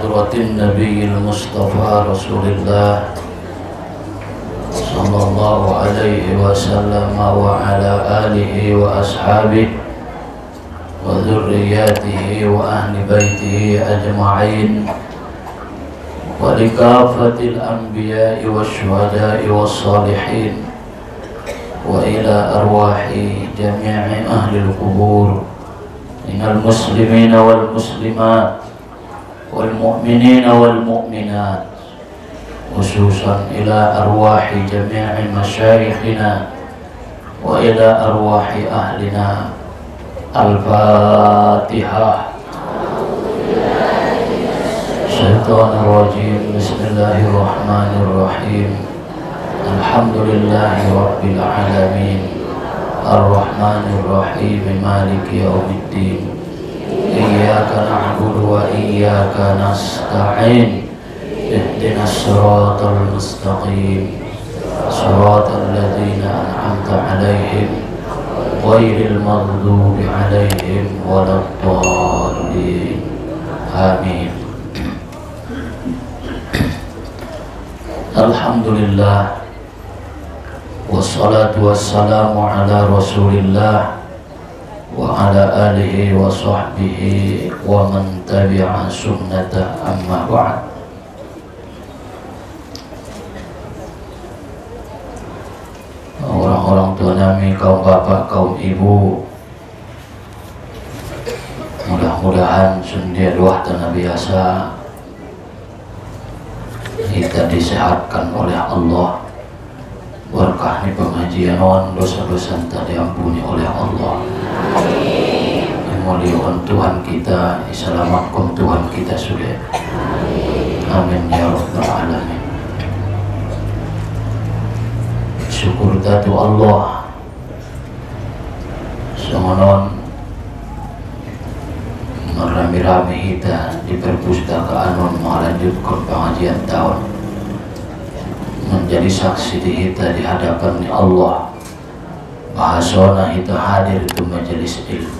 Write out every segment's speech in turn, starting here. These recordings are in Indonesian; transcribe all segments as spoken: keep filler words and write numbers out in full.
حضرة النبي المصطفى رسول الله صلى الله عليه وسلم وعلى آله وأصحابه وذرياته وأهل بيته أجمعين ولكافة الأنبياء والشهداء والصالحين وإلى أرواح جميع أهل القبور من المسلمين والمسلمات والمؤمنين والمؤمنات خصوصا إلى أرواح جميع مشايخنا وإلى أرواح أهلنا. الفاتحة. الشيطان الرجيم. بسم الله الرحمن الرحيم. الحمد لله رب العالمين الرحمن الرحيم مالك يوم الدين إياك نعبد وإياك نستعين اهدنا الصراط المستقيم صراط الذين أنعمت عليهم غير المغضوب عليهم ولا الضالين آمين. Alhamdulillah wassalatu wassalamu ala rasulillah wa ala alihi wa sahbihi wa man tabi'a sunnata amma ba'd. Orang-orang tua kami, kaum bapak, kaum ibu, mudah-mudahan sundia luah tanah biasa kita disehatkan oleh Allah, berkah ni pengajian on, dosa-dosa tak diampuni oleh Allah. Dimuliakan Tuhan kita, diselamatkan Tuhan kita sudah. Amin ya rabbal alamin. Syukur tatu Allah semonon merami-rami kita di perpustakaan melanjutkan pengajian tahun, menjadi saksi di kita di hadapan Allah, bahasona kita hadir itu majelis ilmu.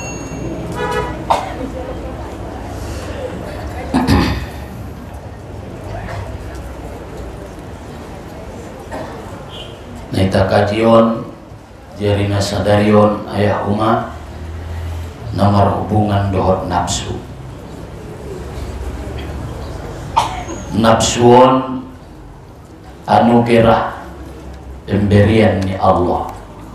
Nita kajion jarina sadarion ayah umat nomor hubungan dohot nafsu. Nafsuon anugerah pemberian ni Allah.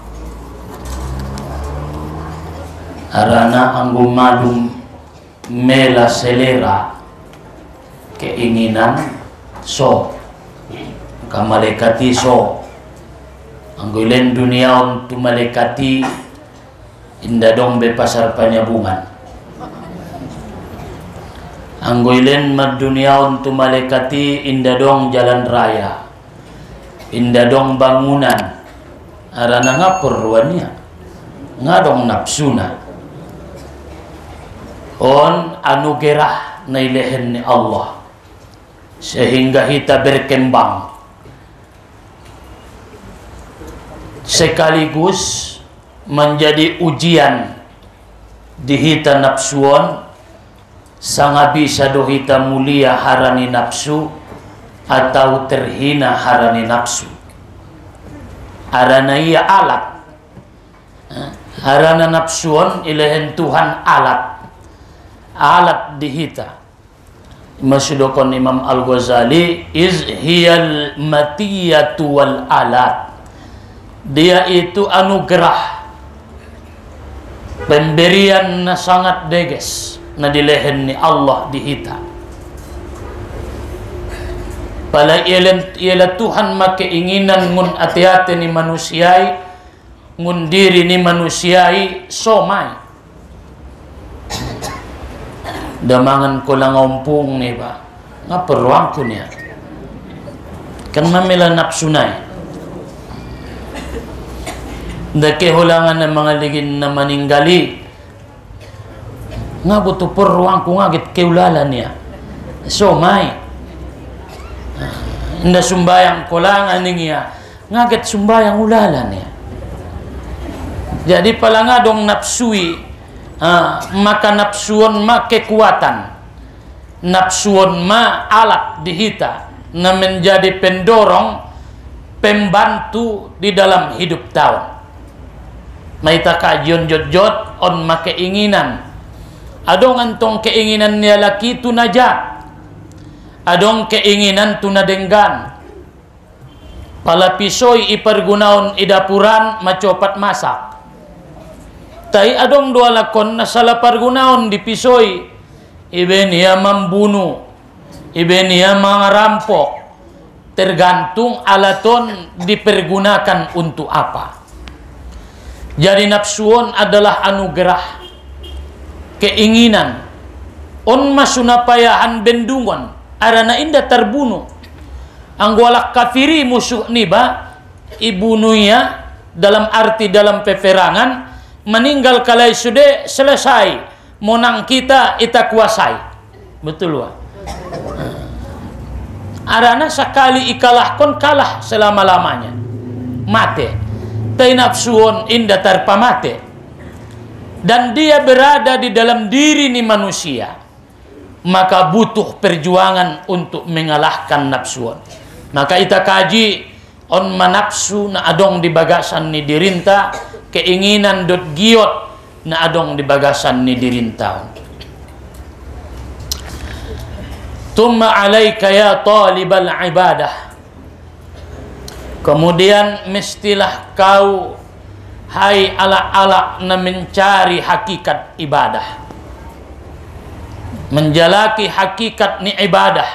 Arana anggo madum mela selera keinginan so kamalekati so anggo ilen dunia untuk malekati indah dong be pasar panyabungan. Anggoilen mad dunia untuk malekati indah dong jalan raya, indah dong bangunan. Arana ngapur ruannya, ngadong nafsuna. On anugerah nailehen ni Allah sehingga kita berkembang sekaligus menjadi ujian di hita nafsuon sangat bisa do hita mulia harani nafsu atau terhina harani nafsu. Arana ia alat, harana nafsuon ilehen Tuhan alat, alat di hita. Masudokon Imam Al-Ghazali iz hiyal matiyatu wal alat. Dia itu anugerah, pemberian na sangat deges na dilehen ni Allah di hita. Pala ialah Tuhan make keinginan ngun ati-ati ni manusiai, ngun diri ni manusiai somai. Damangan ko lang ompung ni ba, nga peruang ko niya. Kan mamila nafsunay. Dake hulangan ng mga ligin na maninggali nga buto peruang ko nga git keulala niya so may nda sumbayang kulangan niya nga git sumbayang ulala niya. Jadi pala nga dong napsui uh, maka napsuon makekuatan nafsuun ma alat dihita na menjadi pendorong pembantu di dalam hidup tahun. Maita kajian jod-jod on ma keinginan. Adong antong keinginan niya laki tu najat. Adong keinginan tu nadenggan. Pala pisoy ipergunaon idapuran macopat masak. Tai adong dua lakon na salah pergunaon di pisoy. Iben niya membunuh. Iben niya mengerampok. Tergantung alaton dipergunakan untuk apa. Jadi nafsuon adalah anugerah, keinginan. On masunapayahan bendungon, arana indah terbunuh. Anggolak kafiri musuh niba, ibunuhnya dalam arti dalam peperangan, meninggal kalai sudah selesai. Monang kita ita kuasai. Betul wah. Arana sekali ikalah kon kalah selama-lamanya. Mate. Tai nafsuon indah tarpa mate. Dan dia berada di dalam diri ni manusia. Maka butuh perjuangan untuk mengalahkan nafsuon. Maka ita kaji on manapsu na adong di bagasan ni dirinta. Keinginan dot giot na adong di bagasan ni dirinta. Tumma alaika ya talibal ibadah. Kemudian mestilah kau hai ala-ala na mencari hakikat ibadah. Menjalaki hakikat ni ibadah.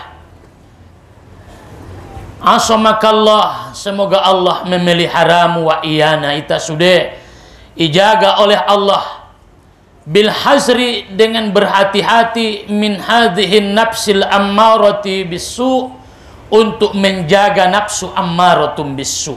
Asamakallah, semoga Allah memeliharamu wa iyana. Ita sudah ijaga oleh Allah. Bil hazri, dengan berhati-hati, min hadhihin nafsil ammarati bisu, untuk menjaga nafsu ammaratum bisu.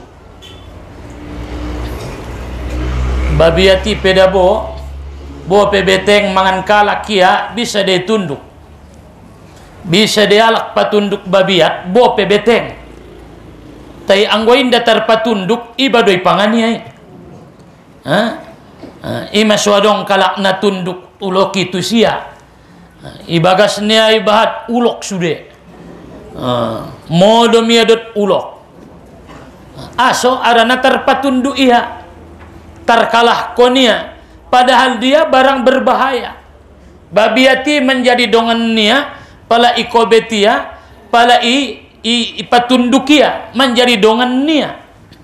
Babiati pedabo bo pebeteng mangan kalak kia bisa dia tunduk, bisa dia alak patunduk babiat bo pebeteng. Tai anggoin datar patunduk ibadoi pangania. Hah? Uh, ima suadong kalak na tunduk ulok itu sia. Uh, ibagas niya ibahat ulok sude. Uh, modo miadot ulok. Uh, aso arana terpatunduk iha. Terkalah konia. Padahal dia barang berbahaya. Babiati menjadi dongan niya. Pala ikobetia. Pala i, i, i patundukia. Menjadi dongan niya.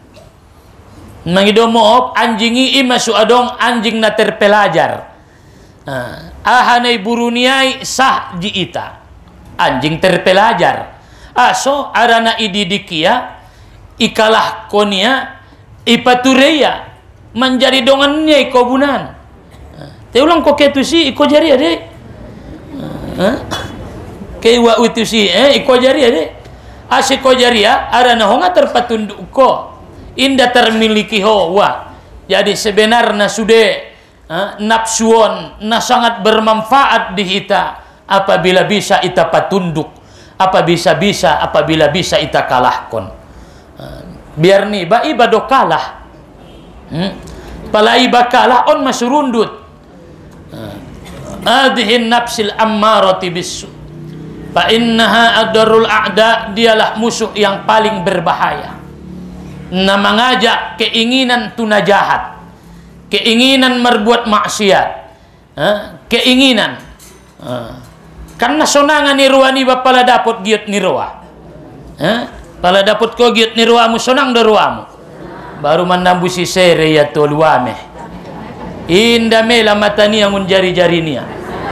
Mangidomop anjingi imasu adong anjing na terpelajar. Nah, ahanay buruniai sah jiita. Anjing terpelajar. Aso arana ididikia ikalah konia ipatureya menjadi dongannya ikobunan. Te ulang ko ketu si iko jari ade. Ke wa itu si eh iko jari ade. Ase ko jari arana honga terpatunduk ko. Indah termiliki hawa. Jadi sebenarnya sudah uh, nafsuon na sangat bermanfaat di kita apabila bisa ita patunduk, apa bisa-bisa apabila bisa ita kalahkon. Uh, biar nih ba ibado kalah. Hmm? Pala iba kalah on masurundut. Adhihin nafsil ammarati bisu. Fa innaha adarul a'da, dialah musuh yang paling berbahaya. Na mengajak keinginan tuna jahat, keinginan merbuat maksiat, ha? Keinginan, ha? Karena sonangan nirwa ni bapala dapot giot nirwa, ha? Pala dapot ko giot nirwamu sonang darwamu, baru menambusi sere ya toluame, inda mela matani yang jari-jari niya,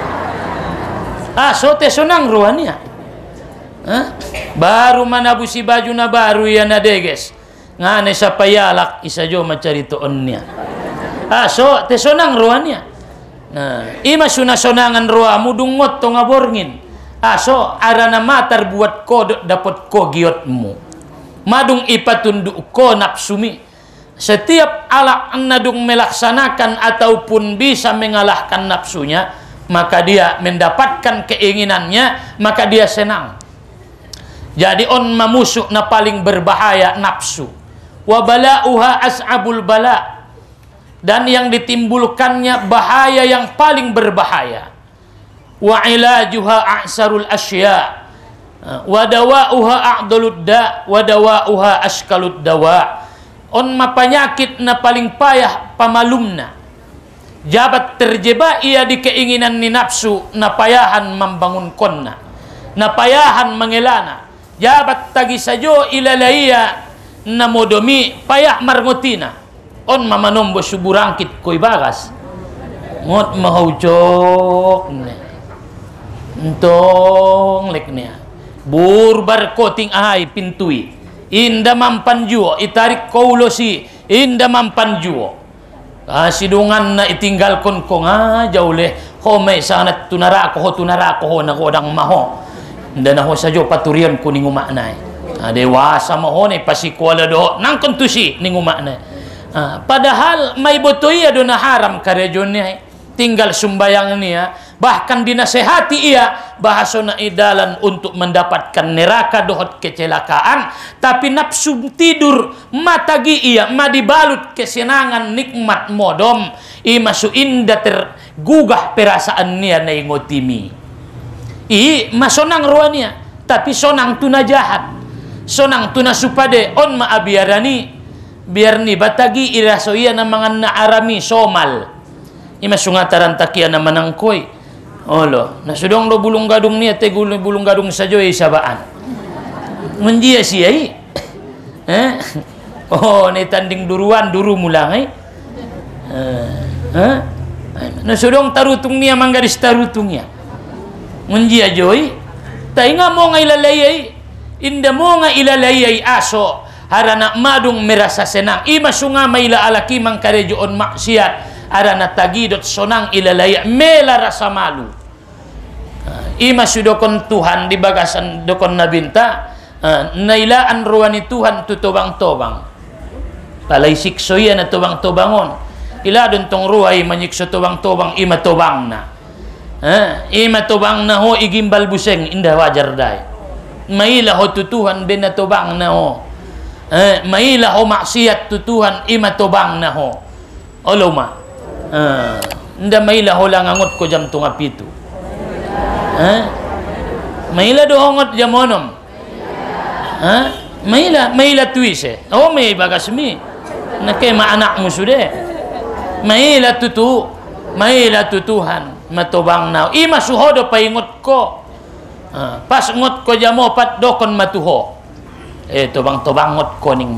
ah sote sonang ruania, ha? Baru menabusi baju na baru ya nadeges. Ngane sa payalak isa jo macarito onnya. Ah so te sonang ruannya. Nah, ima suna sonangan rua mudungot to ngaborngin. Ah so arana matar buat ko dapat ko giotmu. Madung ipatunduk ko nafsumi. Setiap alak nadung melaksanakan ataupun bisa mengalahkan nafsunya, maka dia mendapatkan keinginannya, maka dia senang. Jadi on mamusuh na paling berbahaya nafsu. Wa bala'uha as'abul bala, dan yang ditimbulkannya bahaya yang paling berbahaya. wa ilajuha a'sarul asya wa dawa'uha a'dalud da wa dawa'uha askalud dawa. On mapanyakit na paling payah pamalumna, jabat terjebak ia di keinginan ni nafsu, napayahan membangunkan na, napayahan mengelana, jabat tagi sajo ilalaiya na modomi payah marngotina. On mamanombo suburangkit koy bagas ngot mahaucok ne entong lek niya burbar koting ahay pintui inda mampanjuo itarik kaulosi inda mampanjuo kasidungan na itinggalkon ko nga jawle ho may sanat tunara ko ho tunara ko ho na kodang maho inda na ho sajo paturian ko ning umaknay ah, dewasa mo ho ne pasikwala do nang kontusi ning umaknay ah, padahal may botoy ado na haram karejon niya tinggal sumbayang niya, bahkan dinasehati ia bahaso na idalan untuk mendapatkan neraka dohot kecelakaan, tapi nafsu tidur matagi ia madibalut kesenangan nikmat modom imasu inda tergugah perasaan niya na ingotimi i masonang ruania tapi sonang tuna jahat sonang tuna supade on maabiarani biar ni batagi iraso iya na mga naarami somal ima sungataran takia na manangkoy olo nasudong lo bulung gadung niya te bulung gadung sajo ay sabaan menjia siya eh oh ni tanding duruan duru mulang eh eh nasudong tarutung niya manggaris tarutung niya menjia joy tay nga mo nga ilalayay inda mo nga ilalayay aso harana madung merasa senang ima sunga maila alaki mangkarejoon maksiat arana tagidot sonang ilalaya mela rasa malu uh, ima sudokon Tuhan di bagasan dokon nabinta uh, nailaan ruani Tuhan tutobang-tobang palay siksoya na tobang-tobangon ila don tong ruay manyikso tobang-tobang ima tobang na uh, ima tobang na ho igimbal buseng indah wajar day maila ho tutuhan ben na tobang na ho uh, maila ho maksiat tutuhan ima tobang na ho oloma ah nda maila holang angot ko jam tunga pitu ha maila do angot jamonom ha maila maila tuise oh may bagasmi nakema anak mo sude maila tutu maila tutuhan matobang na ima suhodo paingot ko ah, pas ngot ko jamo pat dokon matuho eh tobang tobangot ko ning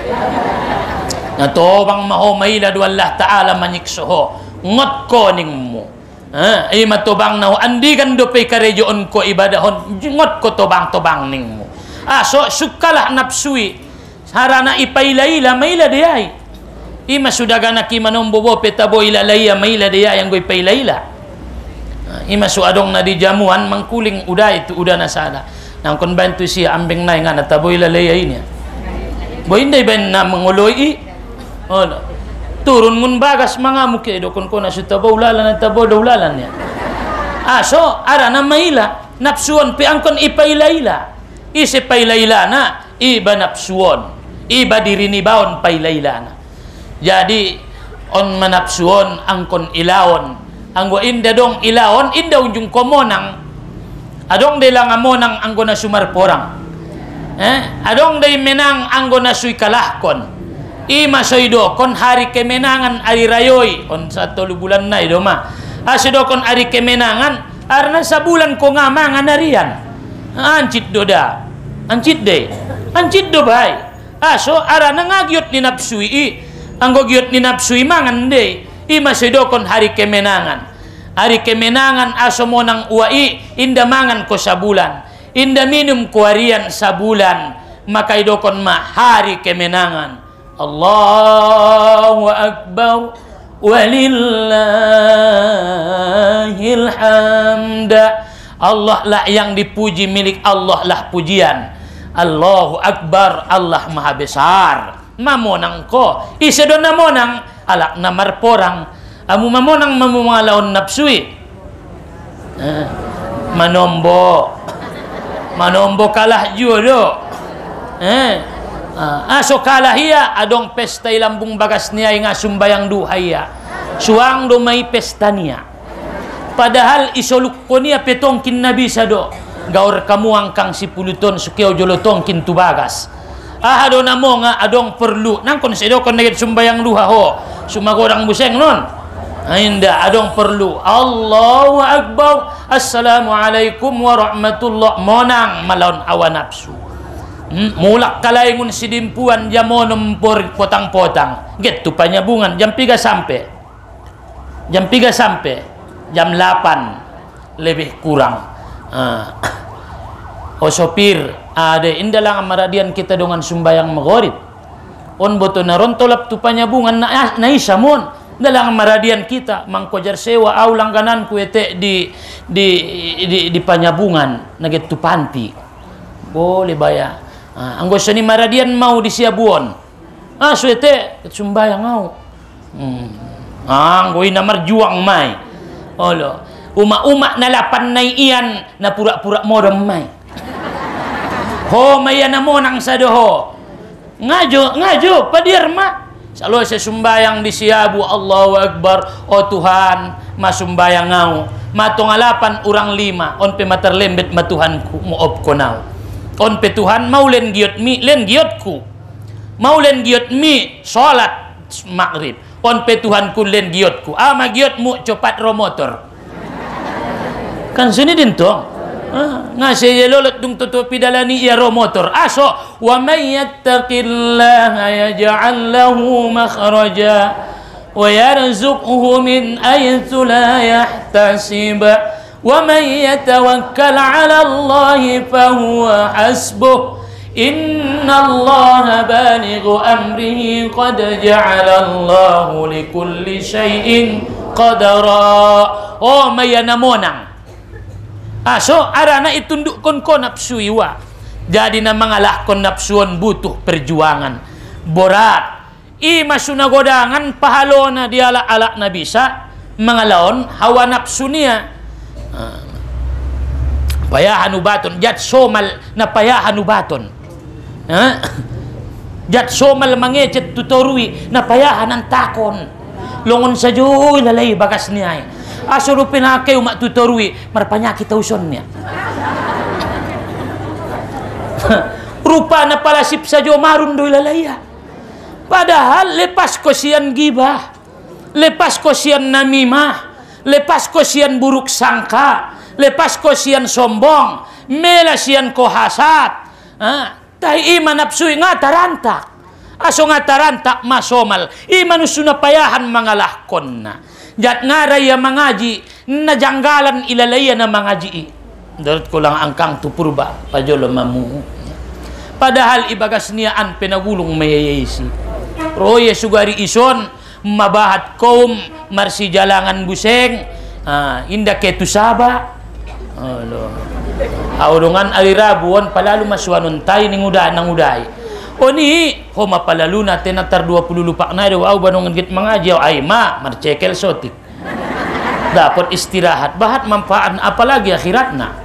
na tobang maho maila do Allah Ta'ala manyiksoho ngot ko ning mo ha ay matobang na ho andigan do pay karejoon ko ibadahon ngot ko tobang-tobang ning mo ah so sukalah nafsui harana ipailaila maila deyay ima sudagana ki manombobo petabo ilalaya maila deyay ang goy pailaila ima su adong na di jamuan mangkuling uday tu uda na sala nang kon bantu siya ambeng nay nga natabo ilalaya niya boy inday ben na manguloy oh, turun mun bagas mga muke dokon ko na sa tabaw lalan at tabaw daw lalan niya ah so ara na maila napsuon pi angkon ipailaila isi pailaila na iba napsuon iba dirinibaon pailaila na jadi on manapsuon angkon ilaon anggo inda dong ilaon inda unjung komonang adong de lang amonang anggo na sumarporang eh adong de menang anggo na suy kalahkon ima soido kon hari kemenangan ari rayoy on satu bulan na ido ma asido kon hari kemenangan arna sa bulan ko nga mangan narian ancit doda ancit de ancit do bay aso ara nangagyot ni napsui anggo gyot ni napsui mangan de ima soido kon hari kemenangan hari kemenangan aso mo nang uai inda mangan ko sa bulan inda minum ko harian sa bulan maka idokon ma hari kemenangan Allahu Akbar walillahil hamda Allah lah yang dipuji milik Allah lah pujian Allahu Akbar Allah maha besar mamonang ko isedo na monang alak na marporang amu mamonang mamumalaon napsui eh, manombo manombo kalah judo eh Uh, aso kalahia adong pesta ilambung bagas niya nga sumbayang duhaya suang do may pesta niya Padahal isoluk ko niya petongkin nabi sado. Gaur kamu angkang si puluton sukeo jolotongkin tubagas. Ah ado namo nga adong perlu nang kon sedo kon nagit sumbayang luha ho. Sumagodang buseng non. Ainda adong perlu. Allahu akbar. Assalamualaikum warahmatullah. Monang malaon awa nafsu. Hmm, mulak kalaingun sidimpuan jamonom por potang-potang. Get tu panyabungan jam tiga sampai. Jam tiga sampai jam delapan lebih kurang. Ah. O sopir, ade inda lang maradian kita dengan sumbayang maghrib. On boto na ron tolap tu panyabungan na na isamon. Dalang maradian kita mangkojar sewa au langganan ku ete di di di, di panyabungan naget tu panti. Boleh bayar. Ah, anggo seni maradian mau di siabuon. Ah suete sumbayang au. Hmm. Ah, anggo ina marjuang mai. Olo. Uma-uma na lapan nay iyan na pura-pura modom mai. Ho maya na mo nang sadoho. Ngajo, ngajo, padir ma. Salo sa sumbayang di siabu, Allahu Akbar. O Tuhan, masumbayang ngau. Matong alapan urang lima. On pe materlembet matuhanku, muop ko now. On pe Tuhan, mau len giot mi, len giotku. Mau len giot mi, sholat maghrib. On pe Tuhan ku len giotku. Ama giotmu, copat romotor. Kan sini din to. Ah, ngasih lolot dung tutupi dalani ya romotor aso wa may yattaqillaha yaj'al lahu makhraja wa yarzuqhu min aythu la yahtasib wa may yatawakkal 'ala Allahi fa huwa hasbuh innallaha balighu amrihi qad ja'ala Allahu likulli syai'in qadara. Oh mayana monang. Ah, so arana itunduk kon kon nafsu iwa. Jadi na mangalah kon nafsuon butuh perjuangan. Borat. I masuna godangan pahalona diala ala na bisa mangalaon hawa nafsu niya. Ah. Payahan ubaton jat somal na payahan ubaton. Ha? Jat somal mangecet tutorui na payahan ang takon. Longon sa joy lalay bagas niya. Asuro pinakay umat tutorui marpanyakit tausonnya. Rupa na palasip sa jo marun doy lalaya. Padahal lepas ko siyan gibah, lepas ko siyan namimah, lepas ko siyan buruk sangka, lepas ko siyan sombong, mela siyan ko hasad. Ah, tahi iman napsui nga tarantak. Aso nga tarantak masomal. Iman usuna payahan mangalahkon na. Jat nga raya mangaji na janggalan ilalaya na mangaji. Darat ko lang angkang tupurba pajolo mamu. Padahal ibagas niyaan pinagulong mayayaysi. Roye sugari ison mabahat kaum marsi jalangan buseng ah, inda ketu saba. Alo. Aulungan alirabuan palalu maswanon tay ninguda nanguday. Oni ho mapalalu na tenatar dua puluh lupak na daw banongan git mangaji ay ma marcekel sotik. Dapat istirahat bahat manfaat apalagi akhirat na.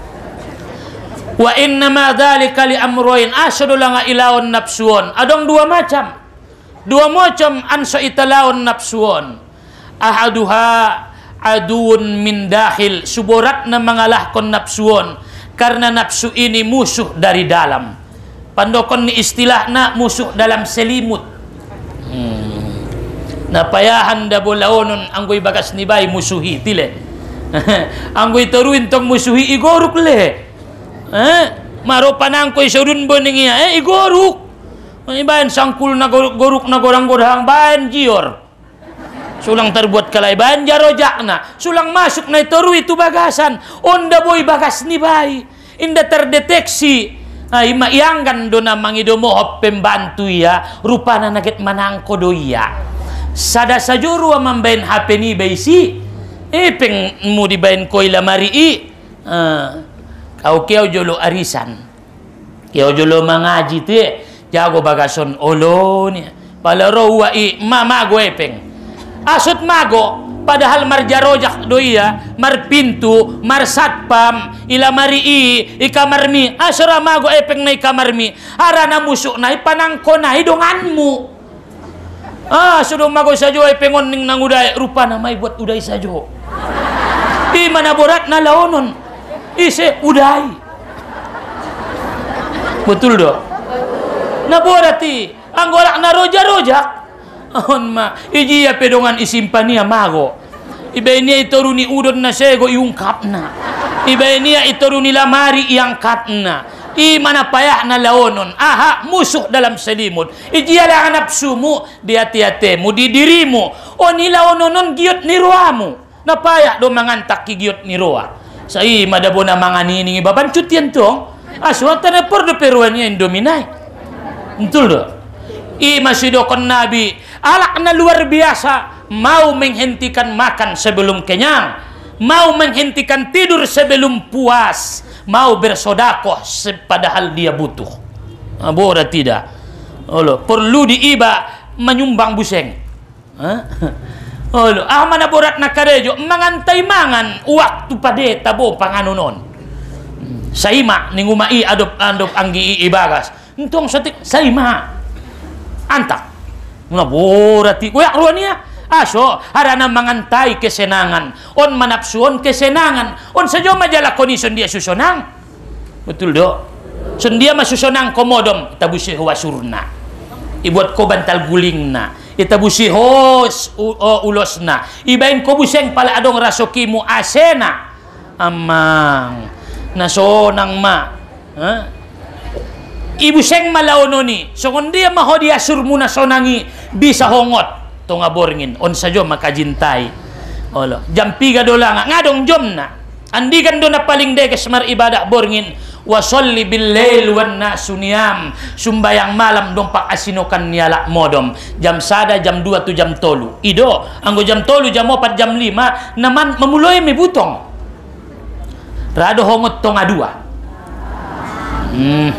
Wa inna ma dzalika li amroin asyadu langa ilaon nafsuon. Adong dua macam. Dua macam anso italaon nafsuon. Ahaduha adun min dahil suborat na mangalah kon nafsuon karena nafsu ini musuh dari dalam. Pandokon ni istilah na musuh dalam selimut. Hmm. Napayahan da bolaonon anggoy bagas ni bay musuhi tile. Anggoy taruin tong musuhi igoruk le. Eh, maro panang koy surun boning iya eh igoruk. Iban sangkul na goruk na gorang-gorang ban jior. Sulang terbuat kalay ban jarojak na. Sulang masuk na itoru itu bagasan. Onda boy bagas ni bay. Inda terdeteksi. Ay maiyanggan do na mangido mo pembantu ya rupana naget manangko do ya sada sajuru mambain H P ni baisi ipeng mu dibain koy lamari i uh, kau keo jolo arisan keo jolo mangaji te jago bagason olo ni palaro wa i mamago epeng asut mago padahal marjarojak doia marpintu mar satpam ila marii ikamarmi asra mago epeng na ikamarmi arana musuk na ipanangko na hidunganmu ah sudo mago sajo epengon ning nanguday rupa na may buat uday sajo I mana borat na laonon ise udai. Betul do? Na borati anggolak na roja-roja on ma iji ya pedongan isimpania mago. Iba ini itoruni udon na sego iungkap na. Iba ini itoruni lamari iangkat na. I mana payah na laonon. Aha musuh dalam selimut. Iji ala nafsumu di hati-hatimu di dirimu. O ni laononon giot ni roamu. Na payah do mangantak ki giot ni roa. Sai madabo na mangani ni baban cutian tong. Aswata na por do peruannya indominai. Betul do? I masih dokon Nabi alak na luar biasa, mau menghentikan makan sebelum kenyang, mau menghentikan tidur sebelum puas, mau bersodakoh padahal dia butuh. Nah, boleh tidak? Olo, perlu diiba menyumbang buseng. Olo, ah mana borat nak karejo mangantai mangan waktu pade tabo panganunon. Saima ningumai adop adop anggi ibagas. Entong setik saima. Antak. Nah borati kuyak ruania aso harana mangantai kesenangan on manapsuon kesenangan on sajo majalah kondison dia susonang. Betul do? Son dia masusonang komodom tabusi wasurna ibuat ko bantal gulingna itabusi hos ulosna ibain ko buseng pala adong rasokimu asena amang nasonang ma ha? Ibu seng malaononi so kung dia maho dia surmuna sonangi bisa hongot to nga borngin on sajo makajintay olo jam piga dola nga ngadong jom na andigan do na paling de kesmar ibadah borngin wasolli bil lail wan nasu niyam sumbayang malam dompak asinokan niala modom jam sada jam dua tu jam tolu ido anggo jam tolu jam opat jam lima naman memuloy mi butong rado hongot to nga dua hmm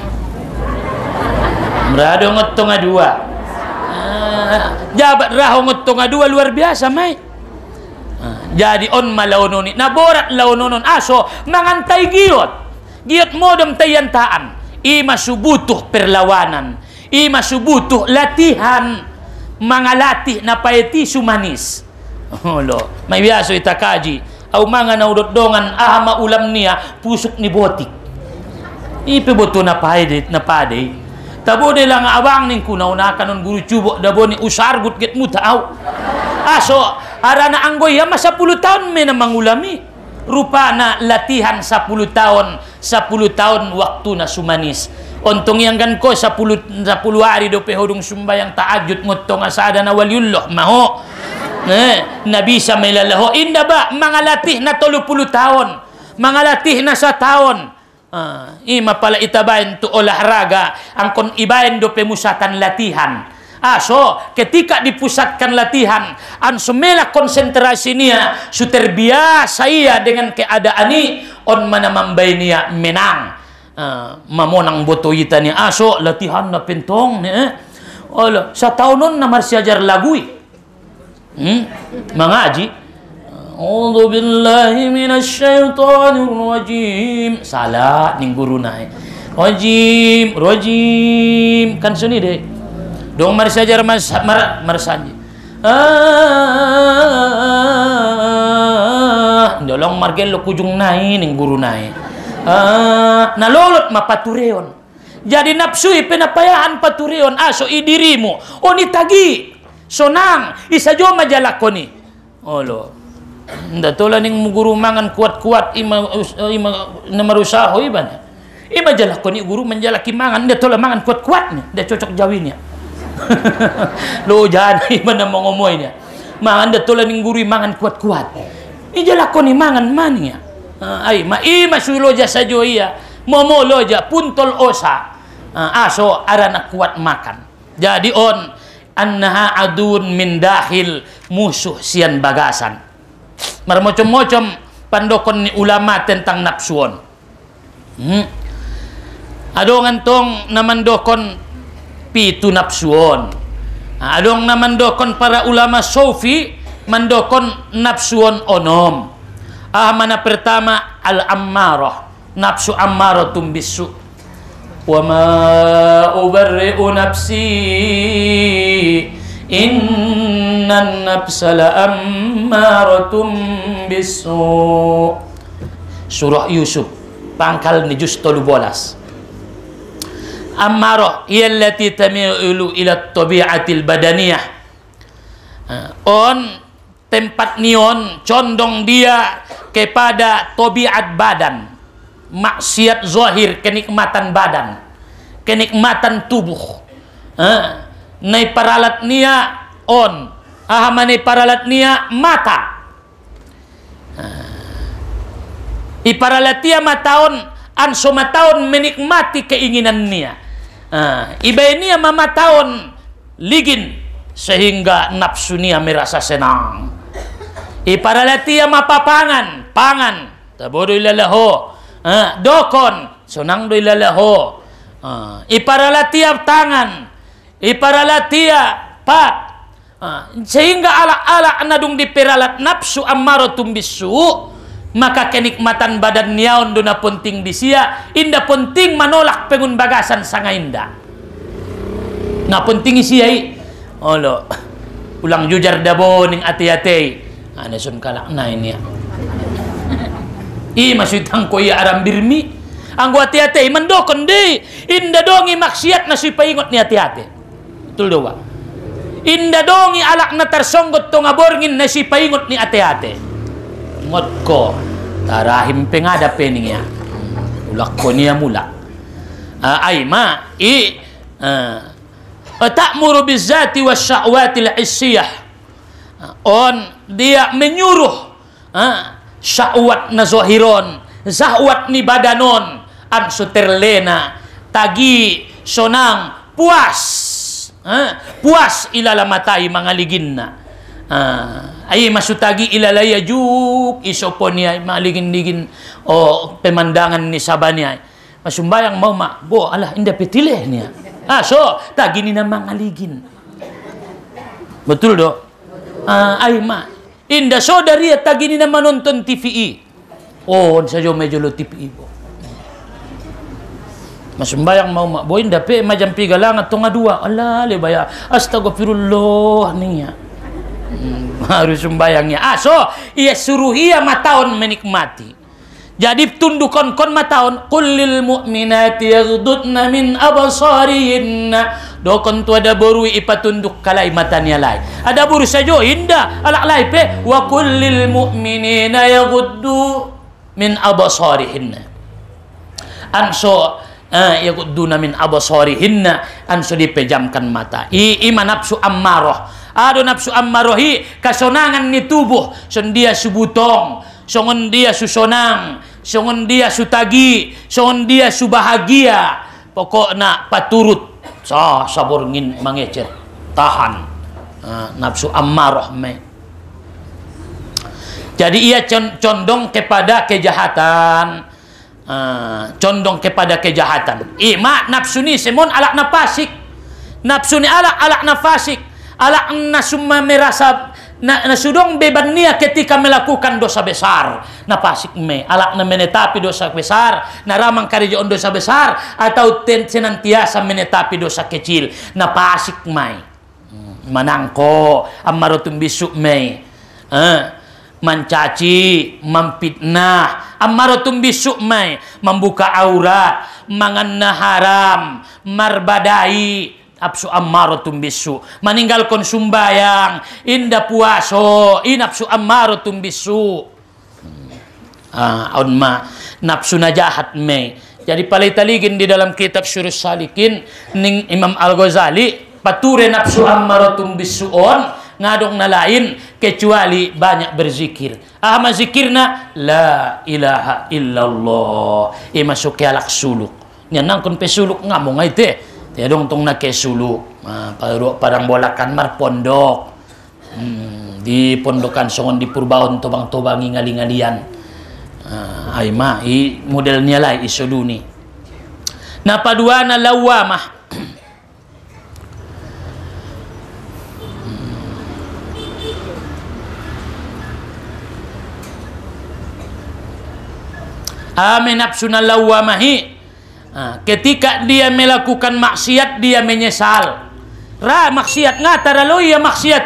Merado ngetong dua, ah, jabat raho ngetong dua luar biasa mai. Ah, jadi on malaononi, naborat laononon aso mangantai giot, giot modem tayantaan. Ima subutuh perlawanan, ima subutuh latihan, mangalatih na paeti sumanis. Oh lo, may biaso itakaji, au mga naudot dongan ahama ulam niya pusuk ni botik. Ipe boto na paedit na pade. Tabo de lang abang ning kunaw na kanon guru cubo dabo ni usar gut get mutaaw aso arana anggoy ya masa puluh tahun me na mangulami rupa na latihan sepuluh tahun sepuluh tahun waktu na sumanis ontong yang gan ko sepuluh sepuluh hari do pehodong sumbayang tahajud ngotong asada na waliullah maho eh nabi sa melalaho inda ba mangalatih na tiga puluh tahun mangalatih na sa tahun. Uh, ima pala itabain tu olahraga angkon ibain do pemusatan latihan aso ketika dipusatkan latihan an sumela konsentrasi nia su terbiasa ia dengan keadaan ini on mana mambai nia menang uh, mamonang boto ita nia aso latihan na pentong nia olo sa taunon na marsiajar lagui hmm? Mangaji A'udzu billahi minasyaitonir rajim. Salah ning guru nae. Rajim, rajim kan suni deh. Dong mari sajar mas mar marsanji. Ah, ndolong margel lo kujung nae ning guru nae. Ah, nalolot mapatureon. Jadi nafsu penapayaan patureon aso idirimu. Oni tagi sonang isa jo majalakoni. Olo. Nda tola ning guru mangan kuat-kuat ima ima namarusaho iban. Ima jalak ko ni guru menjalaki mangan nda tola mangan kuat-kuat ni, nda cocok jawinya. Lo jana iba na mongomoy niya. Mangan nda tola ning guru mangan kuat-kuat. Ijalak ko ni mangan mania. Ay ma ima suloja sa joia, momo loja puntol osa. Aso arana kuat makan. Jadi on annaha adun min dahil musuh sian bagasan. Marmocom-mocom pandokon ni ulama tentang nafsuon. Hmm. Adong antong namandokon pitu nafsuon. Adong namandokon para ulama sofi mandokon nafsuon onom. Ah mana pertama al ammarah, nafsu ammaratum bisu. Wa ma ubarri'u nafsi in innan nafsa la'ammaratum bisu. Surah Yusuf pangkal ni juz tolu bolas. Ammarah hiya allati tamilu ila tabi'atil badaniyah. On tempat nion condong dia kepada tabiat badan, maksiat zahir, kenikmatan badan, kenikmatan tubuh. Ha, nai paralat nia on, ahamane paralat nia mata. Ha, iparalat dia mataon anso mataon menikmati keinginan nia. Ha, ibai nia mamataon ligin sehingga nafsu nia merasa senang. Iparalat dia mapapangan, pangan, tabodo ilalaho. Ha, dokon sonang do ilalaho. Ha, iparalat dia tangan, iparalat dia pat. Ha, sehingga ala-ala nadung diperalat nafsu ammaratum bisu, maka kenikmatan badan niaon dona penting disia, indah penting menolak pengun bagasan sanga indah. Nga penting isiai. Olo, ulang jujar dabo ning ati-ati. Ane sun kalak na ini ya. I masutang ko ya aram birmi. Anggo ati-ati mendokon di indah dongi maksiat na si paingot ni ati-ati. Betul doa. Indah dongi alak na tersonggot to ngaborngin na si paingot ni ati-ati. Ngot ko tarahim pengada pening ya. Ulak ko niya mula. Uh, ay ma i uh, ta'muru bizzati wasyahwatil hissiyah. Uh, on dia menyuruh uh, syahwat na zahiron, zahwat ni badanon, an suterlena tagi sonang puas, uh, puas ilala matai mangaliginna. Uh, ay masutagi ilalaya juk isoponia maligin-ligin o pemandangan ni sabania. Masumbayang mau mak bo alah indah petileh niya. Ah so tagi ni na mangaligin. Betul do? Ah ay ma indah saudari tagi ni na menonton T V I. Oh sajo medyo lo T V I bo. Masumbayang mau mak bo indah pe majam pigalang atong dua. Allah lebaya astagfirullah niya. Hmm, harus sembayangnya. Ah so ia suruh ia mataon menikmati. Jadi tundukon kon mataon qul mu'minati yaghdudna min absarihinna. Dokon tu ada borui ipatunduk kalai matanya lai. Ada buru sajo indah alak lai pe wa qul mu'minina yaghuddu min absarihinna. Anso uh, yaghudduna min absarihinna anso dipejamkan mata. I iman nafsu ammarah. Ado nafsu ammarohi kasonangan ni tubuh son dia subutong, songon dia susonang, songon dia sutagi, songon dia subahagia. Pokokna paturut sa saborngin mangecer tahan uh, nafsu ammaroh me. Jadi ia condong kepada kejahatan, uh, condong kepada kejahatan. Ima nafsu ni semon alak nafasik, nafsu ni alak alak nafasik. Alak na summa merasa na, na sudong beban niya ketika melakukan dosa besar na pasik me alak na menetapi dosa besar na ramang karijon dosa besar atau ten senantiasa menetapi dosa kecil na pasik mai manangko ammarotum bisu me eh, mencaci memfitnah ammarotum bisu me membuka aurat manganna haram marbadai nafsu ammaratum bisu, meninggalkan sumbayang, indah puaso, in nafsu ammaratum bisu. Ah, on ma nafsu najahat me. Jadi palitaligin di dalam kitab Syurus Salikin ning Imam Al-Ghazali pature nafsu ammaratum bisu on ngadong na lain kecuali banyak berzikir. Ah mazikirna la ilaha illallah. I masuk ke alak suluk. Nyanang kon pesuluk ngamong ay te. Tiadong tong na kesulu, ah, parang bolakan mar pondok, hmm, di pondokan songon di Purbaon tobang-tobang ngali-ngalian, ah, ay ma, i modelnya lah isoduni. Na padua na lawamah, amin nafsu na lawamahi. Nah, ketika dia melakukan maksiat dia menyesal. Ra maksiat ngata ralo ya maksiati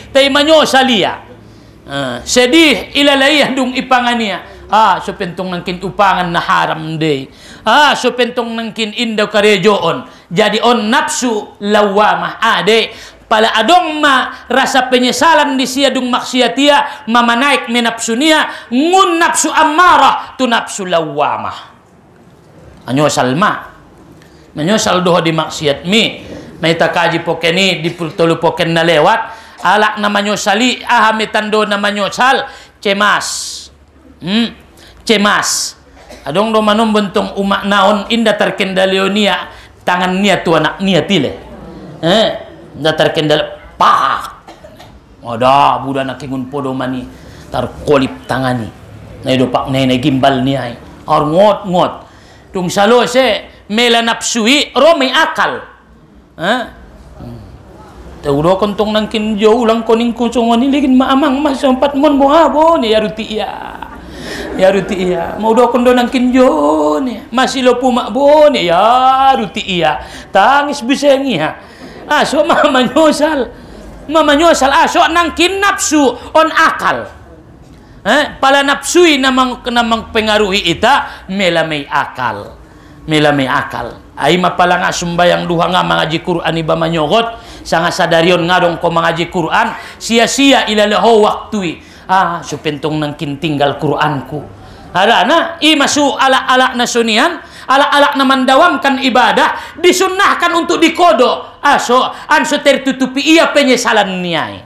tay manyosalia. Uh, sedih ilalay dung ipangania. Ah, so pentong nangkin upangan na haram day. Ah, so pentong nangkin indaw karejoon. Jadi on nafsu lawamah ade. Pala adong ma rasa penyesalan di sia dung maksiatia mamanaik menapsunia ngun nafsu amarah tu nafsu lawamah. Anyosal ma. Menyosal doho di maksiat mi. May takaji pokeni di pultolu poken na lewat. Alak na manyosali ahamitando na manyosal cemas. Hmm, cemas. Adong do manom buntong umak naon inda terkendalionia tangan niya tu anak niya tile. Eh, inda terkendal pak. Oda buda nakingun podo mani tarkolip tangani. Na do pak nene gimbal niya. Or ngot ngot. Tung salo se mela napsui ro may akal. Eh? Tawdo kontong nang kinjo ulang koning kusongon iligin maamang mas empat mon bohabo ni yaruti iya. Yaruti iya. Mau do kondo nang kinjo ni. Masilo pumak bo ni yaruti iya. Tangis bisengi ha. Aso mama nyosal. Mama nyosal aso nang kin nafsu on akal. Eh, pala nafsui namang namang pengaruhi ita melamay akal. Melamay akal. Ay mapala nga sumbayang duha nga mangaji Quran iba manyogot sanga sadarion nga dong ko mangaji Quran sia-sia ilalaho waktui. Ah, supentong nang kintinggal Quranku. Ada na imasu ala-ala na sunian, ala-ala na mandawamkan ibadah disunnahkan untuk dikodo. Aso anso tertutupi ia penyesalan niya.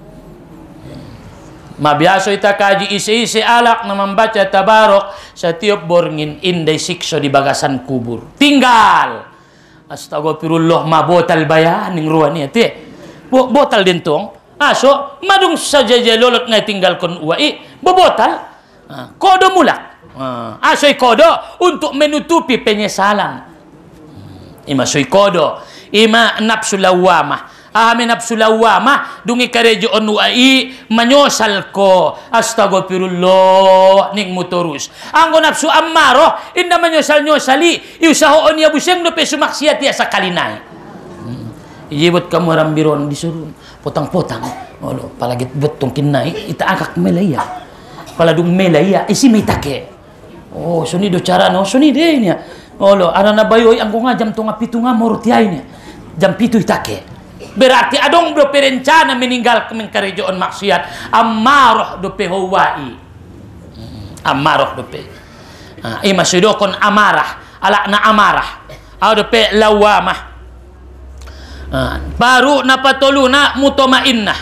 Mabiaso ita kaji isi-isi alak na membaca tabarok sa tiap borngin inday sikso di bagasan kubur. Tinggal. Astagfirullah mabotal bayan ning ruan niya ti. Bo botal din tong. Aso madung saja jalolot nga tinggal kon uai. Bobotal. Ah, kodo mulak. Ah, asoy kodo untuk menutupi penyesalan. Ima soy kodo. Ima nafsu lawamah. Amin nafsu lawamah dungi karejo on uai manyosal ko astagfirullah ning mutorus anggo nafsu ammaro inda manyosal nyosali iusaho on ya buseng do pesu maksiat ya sakalinay hmm. Ijibot kamu rambiron disuruh potang-potang olo palagit botong kinay ita akak melaya paladung melaya isi mitake oh suni do cara no suni de nya olo ana na bayoy anggo nga jam tunga pitu nga mortiay nya jam pitu itake. Berarti adong do perencana meninggal kemengkarejoon maksiat amarah do pehowai amarah do pe uh, ima sudokon amarah ala na amarah au do pe lawamah uh, baru napatoluna mutmainnah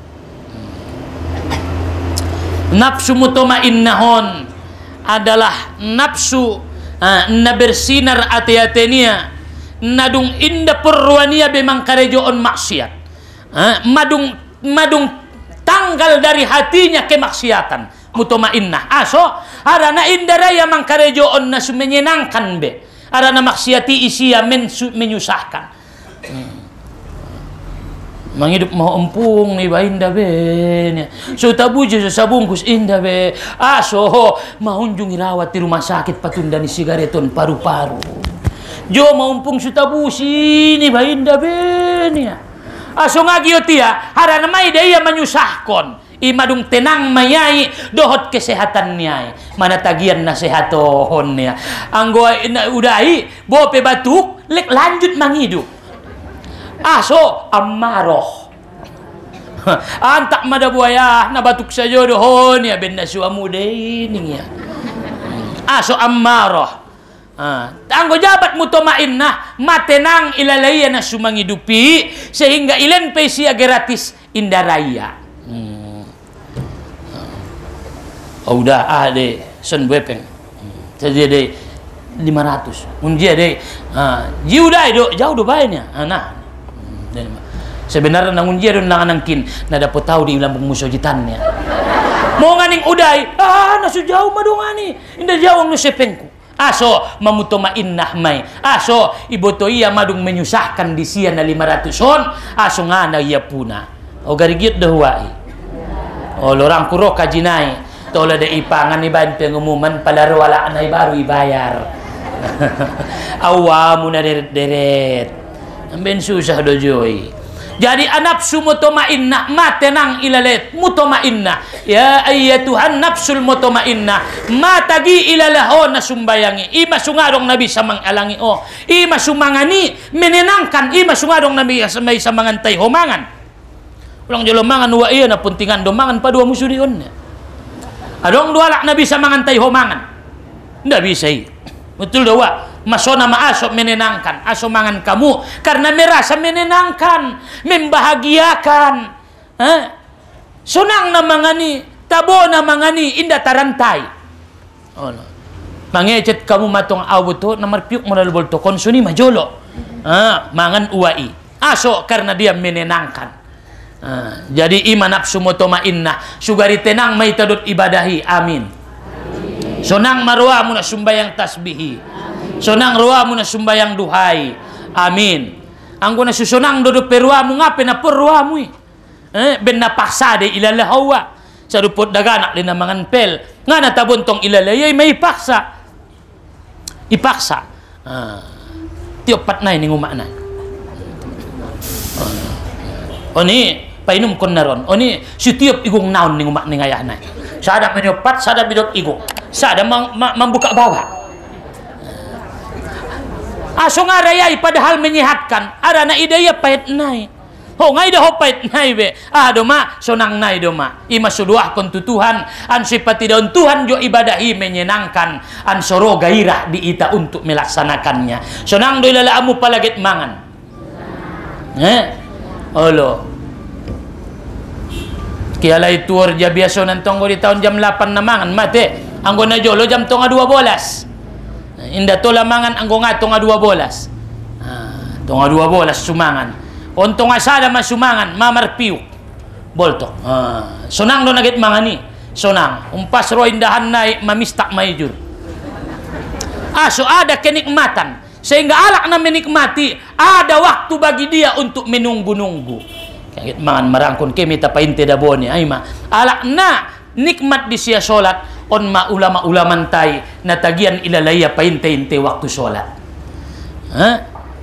nafsu mutmainnahon adalah nafsu uh, na bersinar ati-atenia nadung inda perruania bemang karejoon maksiat ha? madung madung tanggal dari hatinya kemaksiatan mutmainnah aso arana inda raya mang karejoon na menyenangkan be arana maksiati isia men menyusahkan hmm. Manghidup mau empung ni ba inda be so tabujo sa sabungkus inda be aso mahunjung irawat di rumah sakit patunda ni sigareton paru-paru jo maumpung sutabusi ni bahinda benia aso ngagio tia harana may daya menyusahkon imadung tenang mayai dohot kesehatan niya mana tagian nasehatohon niya anggo udai bope batuk lek lanjut manghidup aso amaroh antak mada buaya na batuk saja dohon ya benda suamu deining ya aso amaroh. Ah, anggo jabat mutmainnah matenang ilalaya na sumangidupi sehingga ilen pesia gratis indaraya. Hmm. Oh udah ade son bepeng. Saja de lima ratus. Unjia de ah jiu dai do jauh do baenya. Nah. Sebenarnya nang unjia don nang anangkin na dapat tahu di lambung musuh jitannya. Mau nganing udai ah nasu jauh madongani inda jauh no sepengku. Aso mamutmainnah may aso iboto iya madung menyusahkan di sia na lima ratus on aso nga na iya puna o garigit dahwai o lorang kuro kajinay tola de ipangan iban pengumuman palaro wala na baru ibayar awa mo na deret-deret amben susah do joy Jadi nafsu mutmainnah ma tenang ilalet mutmainnah. Ya ayyatuhan nafsul mutmainnah ma tagi ilalah na sumbayangi. Ima sungadong nabi samang alangi oh. Ima sumangani menenangkan ima sungadong nabi samay samangan tay homangan. Ulang jolo mangan wa iya na puntingan do mangan pa dua musuh dion. Adong dua lak nabi samangan tay homangan. Ndak bisa i. Betul doa. Masona maasok menenangkan aso mangan kamu karena merasa menenangkan membahagiakan eh? Sonang na mangani tabo na mangani indah tarantai oh, no. Mangecet kamu matong awuto na marpiuk mo nalbolto konsuni majolo ah, mangan uwai aso karena dia menenangkan ah, jadi iman nafsu mutmainnah sugari tenang may tadot ibadahi amin sonang marwa mo na sumbayang tasbihi sonang ruwa mo na sumbayang duhay. Amin. Ang ko na susunang dodo perwa mo nga pinapurwa mo eh. Eh, ben napaksa de ilalahawa. Sa rupot daganak din na mangan pel. Nga natabuntong ilalay may ipaksa. Ipaksa. Ah. Tiopat na ini ngumana. Oh. Oni, painom kon naron. Oni, si tiop igong naon ni ngumak ni ngayah na. Sada menyopat, sada bidot igong. Sada mang, ma, membuka bawah. Aso nga rayay padahal menyehatkan ada na idaya pahit nai ho ngai dah pahit nai be ah doma sonang nai doma ima suduah kon tutuhan an sifati daun Tuhan jo ibadahi menyenangkan an soro gairah di ita untuk melaksanakannya sonang do ilala amu palagit mangan eh olo kialai tuor ja biasa nantong di tahun jam delapan na mangan mate anggo na jolo jam tonga dua belas inda tola mangan anggo nga tonga dua belas ah, tonga dua belas sumangan on tonga sada masumangan mamar piuk bolto ah, sonang do nagit mangani sonang umpas ro indahan nai mamistak maijur aso ada kenikmatan sehingga alak na menikmati ada waktu bagi dia untuk menunggu-nunggu kagit mangan marangkon kemi tapainte da boni ay ma alak na nikmat di sia solat on ma ulama-ulama tay na tagian ilalaya painte-inte waktu sholat. Ha?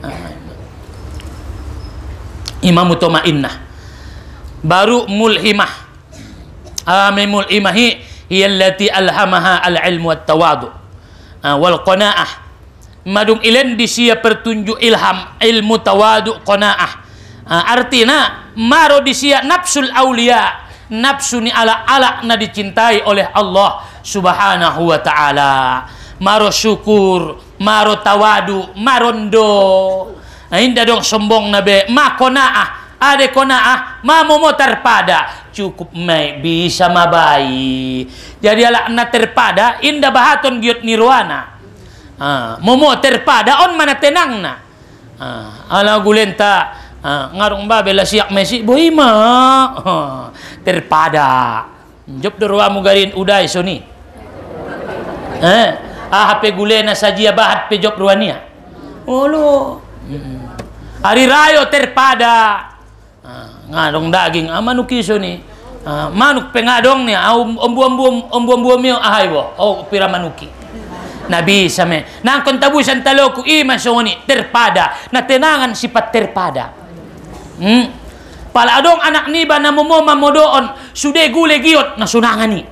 Imam mutmainnah. Baru mulhimah. Ame mulhimahi hiya allati alhamaha al-ilmu wat-tawadu. Wal qanaah. Madung ilen di sia pertunjuk ilham ilmu tawadu qanaah. Artinya maro di sia nafsul aulia. Nafsu ni ala-ala na dicintai oleh Allah subhanahu wa ta'ala maro syukur maro tawadu marondo inda dong sombong nabe ma konaah ade konaah ma momo terpada cukup mai bisa mabai jadi ala na terpada inda bahaton giot nirwana ah, momo terpada on mana tenang na ah, ala gulenta ah, ngarong babe la siak mesi boy ma ah, terpada job dorwa mo garin uday soni eh ah hape gulena sajia bahat pe job ruania olo mm. Hari rayo terpada ah, ngadong daging ah, manuki soni ah, manuk pengadong ni ah, ombu-ombu ombu-ombu mio ahay wo oh pira manuki nabi same nang kontabusan taloku ima soni terpada na tenangan sifat terpada hmm. Pala adong anak niba na mumoma modoon sude gule giot na sunangani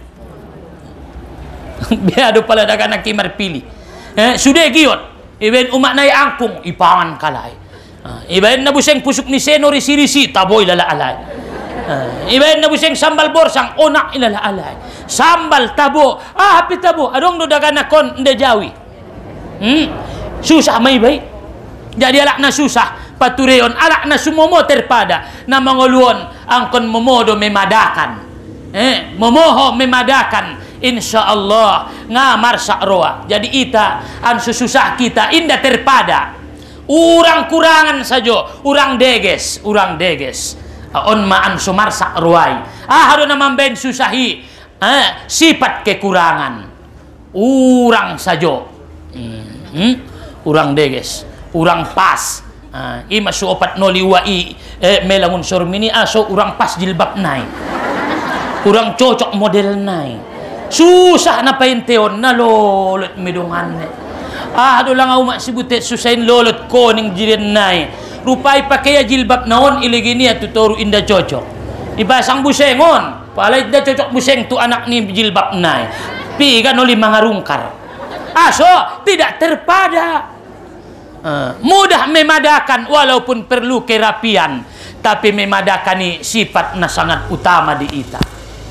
biado pala daga na kimar pili eh, sude giot iben umak na angkung ipangan kalay uh, iben na buseng pusuk ni seno risi-risi taboy lala alay uh, iben na buseng sambal borsang onak ilala alay sambal tabo ah hapi tabo adong do daga na kon nda jawi hmm? Susah may bay jadi alak na susah patureon alak na sumomo terpada na manguluon angkon momodo memadakan eh momoho memadakan insyaallah ngamar sakroa jadi ita an susah kita indah terpada urang kurangan sajo urang deges urang deges on maan sumar sakroai ah hado na mamben susahi eh sifat kekurangan urang sajo hmm, hmm? Urang deges urang pas Uh, ima su opat noli wai eh, melangun sormini aso urang pas jilbab nai urang cocok model nai susah na painteon na lolot midungan ah do lang umak sibute susain lolot koning jiren nai rupai pakai jilbab naon iligini atu toru indah cocok ibasang busengon palai indah cocok buseng tu anak ni jilbab nai pi kan oli mangarungkar aso tidak terpada uh, mudah memadakan walaupun perlu kerapian tapi memadakani sifat na sangat utama di ita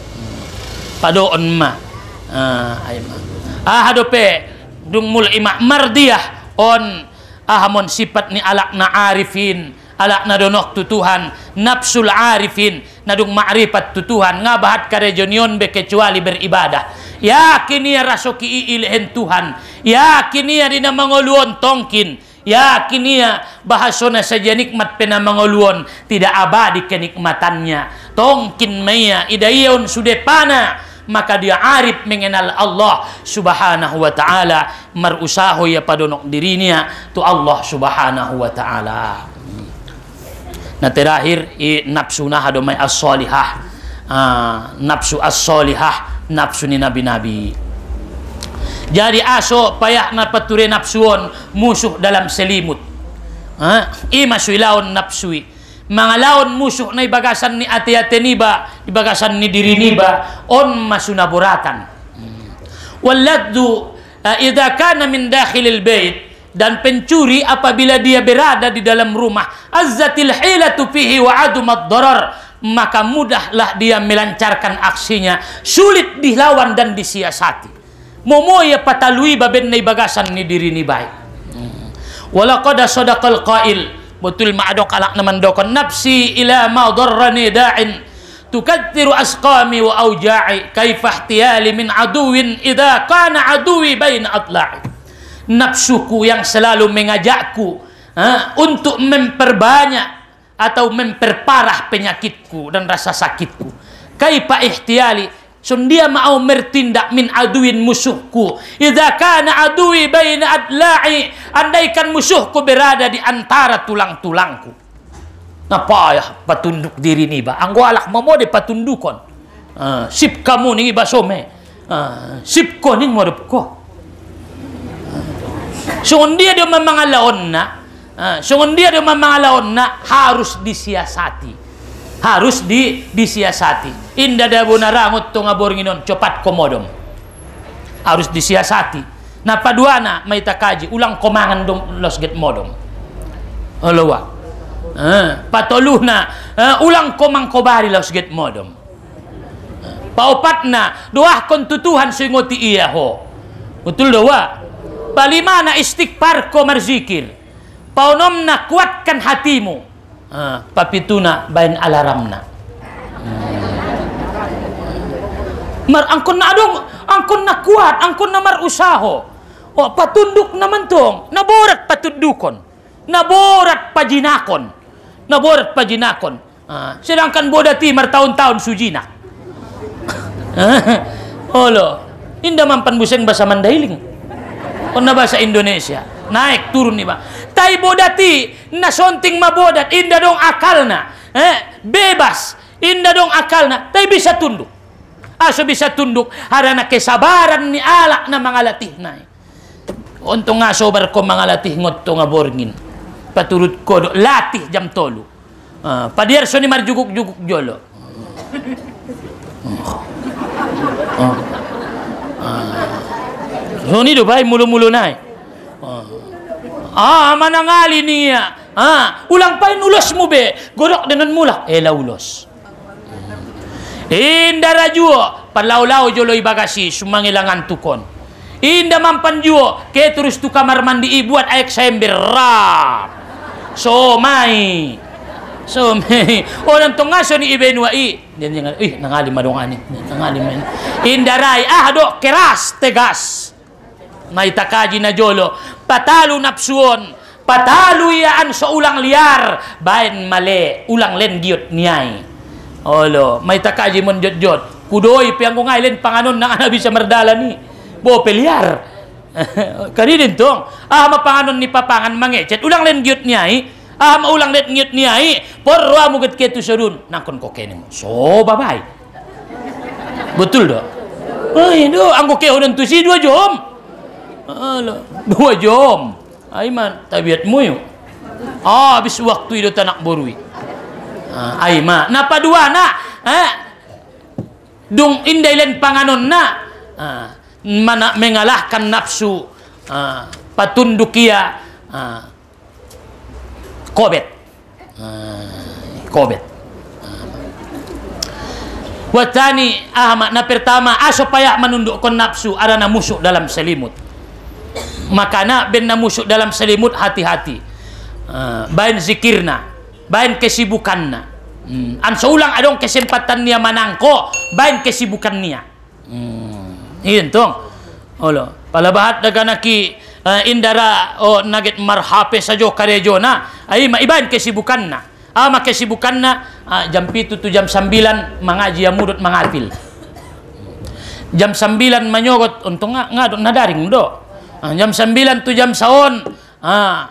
padoon ma ah ay ma ah hadope dung mul ima mardiyah on ahamon sifat ni alak na arifin alak na donok tutuhan nafsul arifin nadung ma'rifat tutuhan ngabahat karejonion be kecuali beribadah yakin ia rasoki ilehen Tuhan yakin ia dina mangoluon tongkin yakin ia bahasona saja nikmat pena mangoluon tidak abadi kenikmatannya tongkin maya idayon sudepana maka dia arif mengenal Allah subhanahu wa ta'ala marusaho ya padonok dirinya tu Allah subhanahu wa ta'ala. Nah terakhir i nafsu nah adomai as-solihah uh, nafsu as-solihah nafsu ni nabi-nabi jadi aso payah na pature nafsuon musuh dalam selimut uh, i masuilaon nafsui mga laon musuh na ibagasan ni ati-ati niba ibagasan ni diri niba on masunaburatan waladdu uh, idha kana min dakhilil bait dan pencuri apabila dia berada di dalam rumah azzatil hilatu fihi wa adumat darar maka mudahlah dia melancarkan aksinya sulit dilawan dan disiasati momo ya patalui baben na ibagasan ni diri ni baik walaqad sadaqal qail betul ma'adok alak naman dokon nafsi ila ma darrani da'in tukathiru asqami wa auja'i kaifa ihtiyali min aduwin idha kana aduwi baina atla'i nafsuku yang selalu mengajakku ha, untuk memperbanyak atau memperparah penyakitku dan rasa sakitku kaifa ihtiyali sundia mau mertindak min aduin musuhku idza kana adui baina adla'i andaikan musuhku berada di antara tulang-tulangku napa ya patunduk diri ni ba anggo alak mamode patundukon uh, sip kamu ning basome uh, sip ko ning modep ko uh, sundia dia memangalaon na uh, sundia dia memangalaon na harus disiasati harus di disiasati inda dabuna rangut to ngabornginon copat komodom harus disiasati na paduana may takaji ulang komangan dong los get modom olawa eh patoluhna uh, ulang komang kobari los get modom uh, paupatna doah kon tutuhan singoti iya ho betul doa palimana istighfar ko marzikir paunomna kuatkan hatimu Uh, papituna bain alaramna hmm. mar angkon na adong angkon na kuat angkon na mar usaho oh patunduk naman tong naborat patundukon naborat pajinakon naborat pajinakon uh, sedangkan bodati mar tahun-tahun sujina olo inda mampan buseng bahasa Mandailing on na bahasa Indonesia naik turun nih bang tai bodati nasonting mabodat indah dong akalna eh, bebas indah dong akalna tai bisa tunduk aso bisa tunduk harana kesabaran ni alak na mga latih na untung nga sobar ko mga latih ngot to nga borngin paturut ko do latih jam tolu uh, padirso ni marjuguk-juguk jolo uh. Uh. Uh. so ni do bay mulu-mulu na uh. Ah, manangali niya. Ah, ulang pain ulos mo be. Gorok dengan mulak. Eh, laulos. Inda rajuo. Parlaw-law joloy bagasi. Sumangilangan tukon. Inda mampan juo. Kaya terus tu kamar mandi ibuat ayak sayember. Rap. So, may. So, may. Orang tungaso ni ibenwa i. Diyan yang, ih, nangali madongani. Nangali man. Inda ray. Ah, do, keras, tegas. May takaji na jolo patalo napsuon patalo yaan sa ulang liar bain male ulang len giot niyay olo may takaji mon jot jot kudoy piang ko ngailen panganon na ana bisa merdala ni bo peliar kani din tong ah mapanganon ni papangan mangecet ulang len giot niyay ah maulang len giot niyay porwa mo ket ketu surun nangkon ko kene mo so babay betul do ay do anggo kehonan tu si dua jom Alah, dua jam. Aiman, tabiatmu yuk. Oh, habis waktu itu tanak borui. Ah, ai ma. Napa dua na? Eh? Dung indailen panganon na. Ah, mana mengalahkan nafsu. Ah, patundukia. Ah, kobet. Ah, kobet. Watani ahma na pertama aso paya menundukkan nafsu ada na musuh dalam selimut. Makana ben na musuh dalam selimut hati-hati. Uh, bain zikirna, bain kesibukanna. Hmm. An saulang adong kesempatan niya manangko, bain kesibukan niya. Hmm. Iyon tong. Olo, palabahat daga naki uh, indara o oh, nagit marhape sa jo karejo na ay maibain kesibukanna. Ah, makesibukanna ah, jam pitu tu jam sembilan mangaji mudut mangatil. Jam sembilan manyogot untung nga nga nadaring do. Ah, jam sembilan tu jam saon ah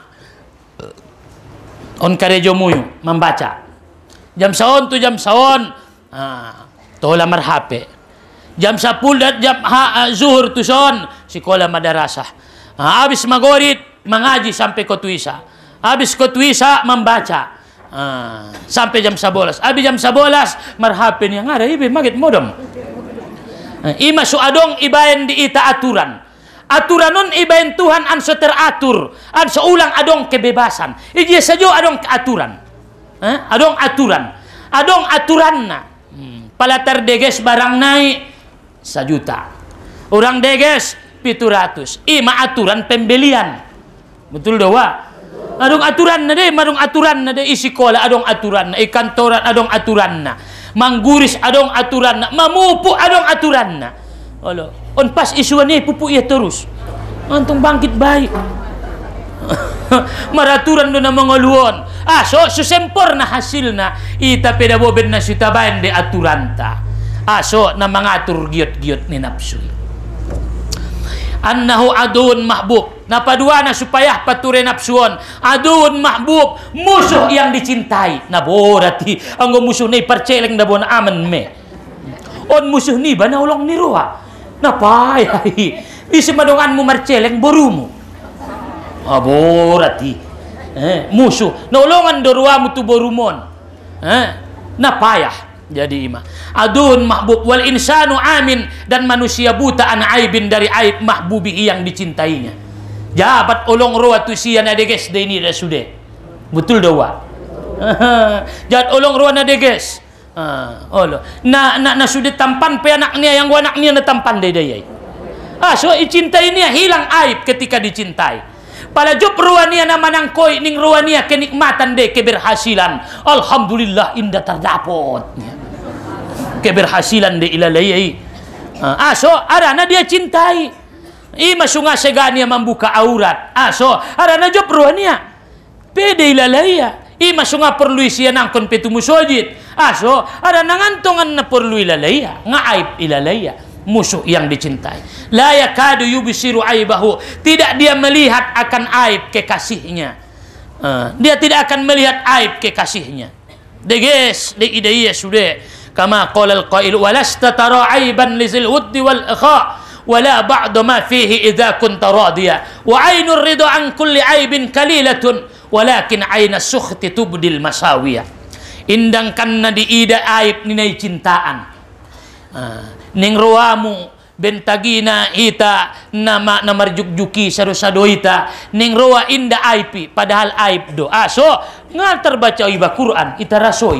on karejo muyu membaca. Jam saon tu jam saon ah tola marhape. Jam sepuluh jam ha, ah, zuhur tu son sekolah madrasah. Ah, habis magorit mengaji sampai kotuisa. Habis kotuisa membaca. Ah, sampai jam sebelas. Abi jam sebelas marhapen yang ada ibe magit modem. Ah, ima su adong ibaen di ita aturan. Aturanun ibaen Tuhan an so teratur. An so ulang adong kebebasan. Iji sajo adong aturan. Eh? Adong aturan. Adong aturanna. Hmm. Palatar deges barang naik sejuta. Orang deges pitu ratus. Ima aturan pembelian. Betul doa. Adong aturan na de, madong aturan na de, isikola adong aturan na, ikantoran adong aturan na, mangguris adong aturan na, mamupu adong aturan na. Olo, on pas isuan ni pupu iya terus, antong bangkit baik. Maraturan do na mga luon. Ah, so susempor na hasil na ita pedaboben na sitabayan de aturan ta. Ah, so na mangatur giyot-giyot ni nafsu. Annahu adun mahbub. Napadua na supaya pature nafsuon. Adun mahbub, musuh yang dicintai. Naborati ang musuh ni parceleng na bon aman me. On musuh ni ba naulong ni ruha. Napayay. Isi madongan mo marceleng borumo. Aborati. Eh, musuh. Naulongan doruwa mo tu borumon. Eh, napayah. Jadi imah adun mahbub wal insanu amin, dan manusia buta an aibin dari aib mahbubi yang dicintainya. Jabat olong roa tu siya na deges de ini dah sudah. Betul doa. Jabat olong roa na deges. Ah, olo. Na na na sudah tampan pe anak niya yang anak niya na tampan de dayay. Ah, so icintai niya hilang aib ketika dicintai. Pala job ruan niya na manangkoy ning ruan niya kenikmatan de keberhasilan. Alhamdulillah indah terdapot. Keberhasilan de ilalay. Ah, so arana dia cintai. Ima sunga sega niya membuka aurat. Ah, so arana job ruan niya. Pede ilalay. Ima sunga perlu siya nangkon petu musojit. Ah, so arana ngantongan na perlu ilalay. Nga aib ilalay. Musuh yang dicintai. La yakadu yubsiru aibahu. Tidak dia melihat akan aib kekasihnya. Uh, dia tidak akan melihat aib kekasihnya. Deges, de idaiya sudah. Kama qala al-qail walasta tara aiban lizil wuddi wal akha wala ba'da ma fihi idza kunta radiya. Wa ainur ridha an kulli aibin kalilatun walakin aina sukhti tubdil masawiya. Indangkan na di ida aib ninay cintaan. Uh, ning roamu bentagina ita nama namarjuk-juki sado-sado ita ning roa inda aib padahal aib do. Ah, so ngantar baca iba Quran ita rasoi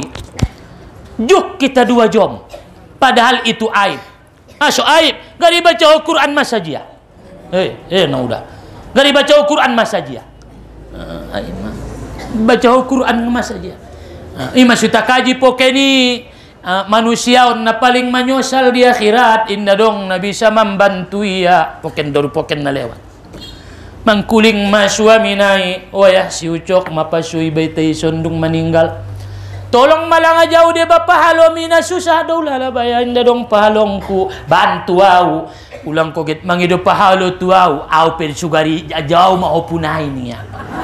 juk kita dua jom padahal itu aib. Ah, so aib gari baca Quran masajia. Eh eh na udah gari baca Quran masajia. Uh, baca Quran masajia. Uh, ima suta kaji pokeni. Uh, manusia na paling manyosal di akhirat inda dong na bisa membantu ya poken doru poken na lewat mangkuling masuami nai wayah si ucok mapasui baitay sondung meninggal tolong malang jauh dia bapa halo mina susah daw lalabaya inda dong pahalongku bantu au ulang koget mangido pahalo tu au au pen sugari jauh mau punai niya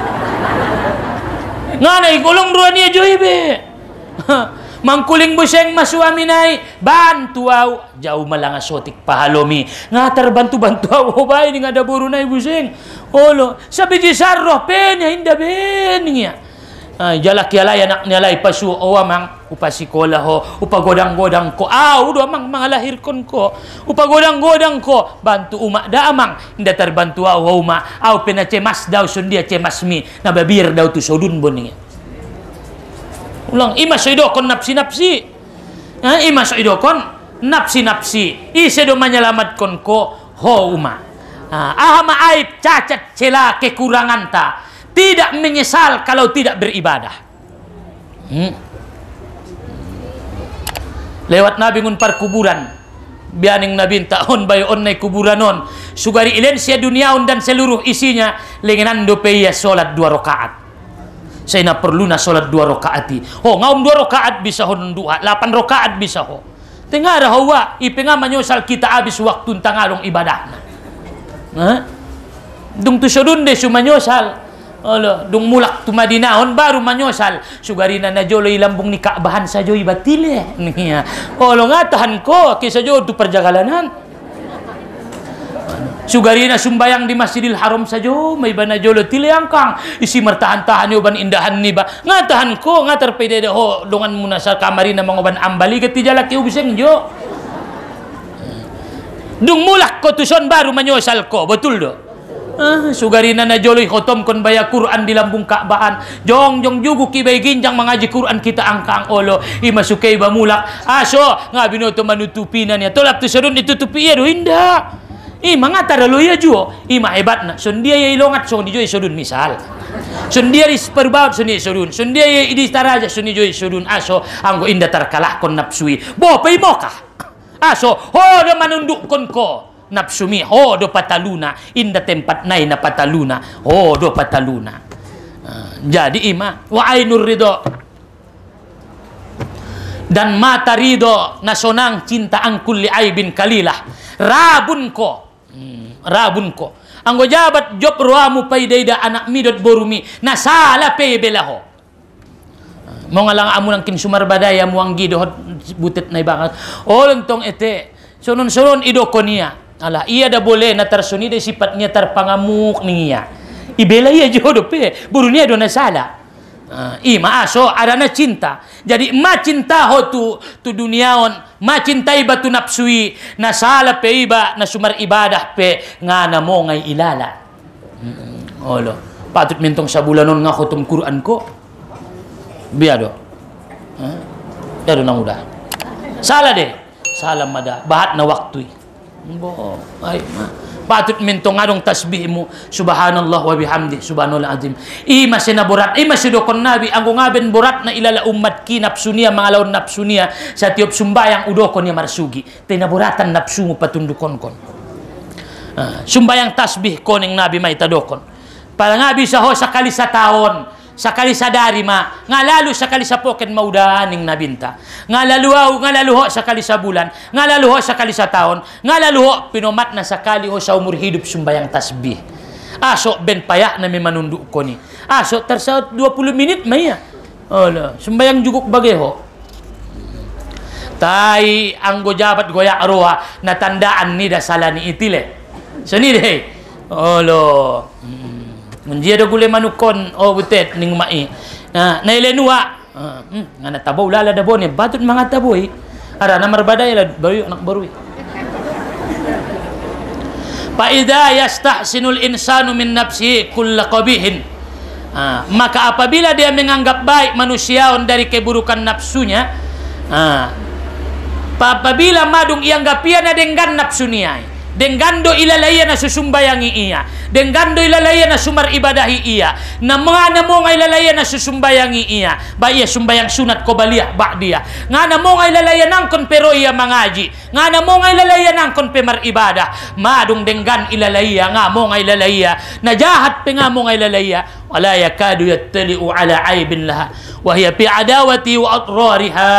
nganay golong ruan niya joibe mangkuling buseng masuami nai bantu au jauh malanga sotik pahalomi ngatar bantu bantu au bay ni ngada buru nai buseng olo sabi di sarroh pen inda ben niya Ah, jalak yalay anak nyalay pasu o amang upasikola ho upagodang-godang ko ah udo amang mga lahir kon ko upagodang-godang ko bantu umak da amang inda terbantu au uma au pena cemas daw sundia cemas mi nababir daw tu sodun boning ulang ima soido kon napsi-napsi ah ima soido kon napsi-napsi isedo menyelamat kon ko ho uma ah ahama aib cacat cela kekurangan ta tidak menyesal kalau tidak beribadah. Hmm. Lewat nabi ngun par kuburan, bianing nabi tahun bayo on nay kuburanon, sugari ilensia duniaun dan seluruh isinya, lengenan dopeya solat dua rakaat. Saya na perlu na solat dua rakaati. Oh ngaum dua rakaat bisa ho dua, lapan rakaat bisa ho. Tengah rahawa, ipenga manyosal kita habis waktu tangalong ibadahna. Hah? Dung tu sodun de sumanyosal. Olo, dung mulak tu Madinahon baru manyosal sugarina na jolo ilambung ni Ka'bahan sajo ibatile niya. Olo ngatahan ko kisa jo tu perjalanan. Sugarina sumbayang di Masjidil Haram sajo may bana jolo tile angkang isi mertahan-tahan yo ban indahan ni ba. Ngatahan ko ngatar pede ho dongan muna sa kamarina mangoban ambali keti jalak yu biseng jo. Dung mulak ko tuson baru manyosal ko, betul do. Ah, sugarina na joloy khotom kon baya Quran di lambung Ka'bahan jong jong jugu kibay ginjang mengaji Quran kita angkang olo imasukay ba mulak aso nga binoto manutupi na niya tolak tu sadun ditutupi ya do hinda i mga taralo ya juo ima hebat na sundia ya ilongat so di joy sudun misal sundia is perbaut suni sudun sundia ya idi taraja suni joy sudun aso anggo inda tarkalah kon napsui bo pay moka aso ho do manunduk kon ko napsumi ho do pataluna inda tempat nai na pataluna ho do pataluna uh, jadi ima wa ainur ridho dan mata ridho nasonang cinta angkul li aibin kalilah rabun ko hmm, rabun ko anggo jabat job ruamu paidaida anak midot borumi nasala pe belaho uh, mo ngalang amunang kin sumar badaya muang gido butet na ibangat olontong ete sonon-sonon idokonia ala iya dah boleh na tersuni de sifatnya terpangamuk niya ibela iya jodoh pe burunia do na sala uh, ima aso ada na cinta jadi ma cinta ho tu tu duniaon ma cintai batu napsui na sala pe iba na sumar ibadah pe ngana mo ngai ilala hmm. Olo patut mentong sabulanon nga khutum Quran ko biado huh? Dado nang udah salah deh salah mada bahat na waktu bo ay ma patut mentong adong tasbihmu subhanallah wa bihamdi subhanallah azim i masina borat i masidokon nabi anggo ngaben borat na ilala umat ki napsunia mangalaon napsunia sa tiop sumbayang udokon ya marsugi tena boratan napsumu patundukon kon uh, sumbayang tasbih koning nabi may tadokon para ngabi sa ho sakali sa taon sakali sadari ma ngalalu sakali sa poken maudaning nabinta ngalalu au ngalalu ho sakali sa bulan ngalalu ho sakali sa taon ngalalu ho pinomat na sakali ho sa umur hidup sumbayang tasbih aso ben payak na may manunduk ko ni aso tersaut dua puluh menit maya ala sumbayang juguk bageho tai anggo jabat goyak roha na tandaan ni dasalani itile seni deh olo munjia do gule manukon o butet ning mai na nailenua hmm ngana tabaw lala da bone batut mga taboy ara na marbaday la baru anak baru fa idza yastahsinul insanu min nafsihi kull qabihin ah, maka apabila dia menganggap baik manusiaon dari keburukan nafsunya ah, apabila madung ianggapia na denggan nafsunia denggando ilalaya na susumbayangi iya denggando ilalaya na sumar ibadahi iya na mga namo nga ilalaya na susumbayangi iya ba iya sumbayang sunat ko baliya ba dia nga namo nga ilalaya nangkon pero iya mangaji nga namo nga ilalaya nangkon pe mar ibadah madung denggan ilalaya nga mo nga ilalaya na jahat pe nga mo nga ilalaya wala yakadu yattali'u ala aibin laha wa hiya fi adawati wa atrariha.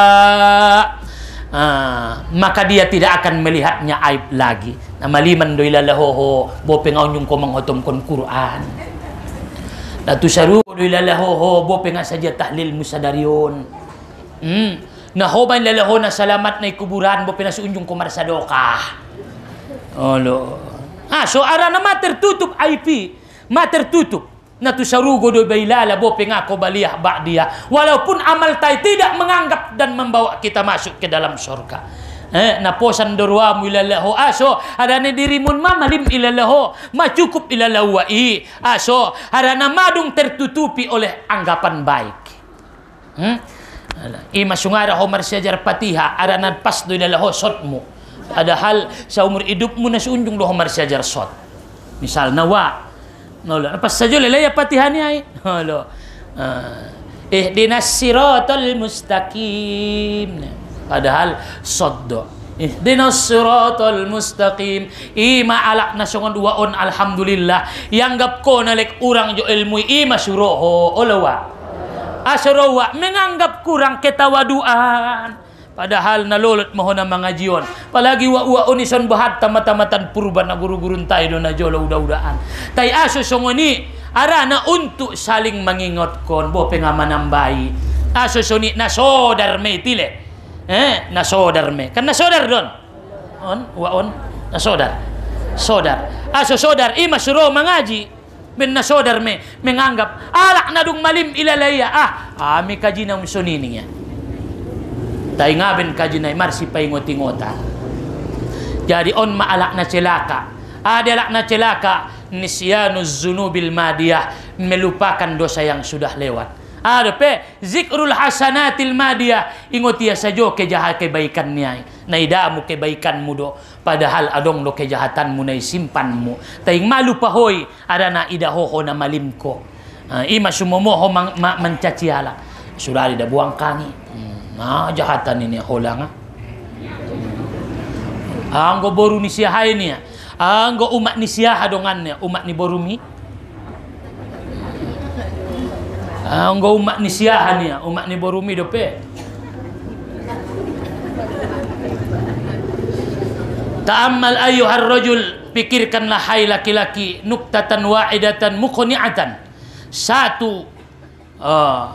Ah, maka dia tidak akan melihatnya aib lagi. Na maliman do ilalahoho bo pengaw nyung ko manghotom kon Quran. Na tusaru do ilalahoho bo penga saja tahlil musadarion. Hmm. Na hoban lalaho na salamat na kuburan bo pinasuunjung ko marsadokah. Olo. Ah, so ara na mater tutup I P, mater tutup. na tusarugo do bailala bo pengako baliyah ba'diyah, walaupun amal tay tidak menganggap dan membawa kita masuk ke dalam surga. Eh, naposan dorwamu ilalahu aso harana dirimun mamalim ilalahu macukup ilalahu wa'i aso harana madung tertutupi oleh anggapan baik. Hmm? Ima sungara homar syajar patiha harana pas do ilalahu sotmu, padahal sa umur hidupmu na sunjung do homar syajar sot. Misal nawa nolo pas saja lelaya patihani ay halo ihdinas siratal mustaqim, padahal soddo ihdinas siratal mustaqim ima alak nasiongan duaon alhamdulillah yanggap ko nalik urang jo ilmu ima suroho olawa asrowa menganggap kurang ketawaduan, padahal nalolot mo na mga jion palagi wa wa unison bahat tamata-matan purban na guru-gurun tayo na jolo uda-udaan tay aso songoni arana untuk saling mengingot kon bo pengaman bayi aso soni na sodar me tile eh na sodar me kan na sodar don on wa on na sodar sodar aso sodar ima suro mangaji ben na sodar me menganggap alak na dung malim ilalaya ah ami kaji na umsonini niya tay ngaben kaji na marsi paingot-ingotan jadi on maalak na celaka adalak na celaka nisyanuz zunubil madiyah melupakan dosa yang sudah lewat. Ada pe zikrul hasanatil madiyah ingot ya sajo kejahat kebaikan niai naidamu kebaikanmu do padahal adong do kejahatanmu nai simpanmu taing malu pahoy ada na idahoho na malimko uh, ima sumomoho mang, ma, mencaci ala sudah ada buang kangi hmm, nah jahatan ini holang ah anggo boru ni siahay niya anggo umat ni siaha dongannya umat ni borumi Ah, enggak umat ni siahan ya, umat ni borumi dope. Ta'ammal ayyuhar rajul, pikirkanlah hai laki-laki nuktatan wa'idatan muqni'atan. Satu uh,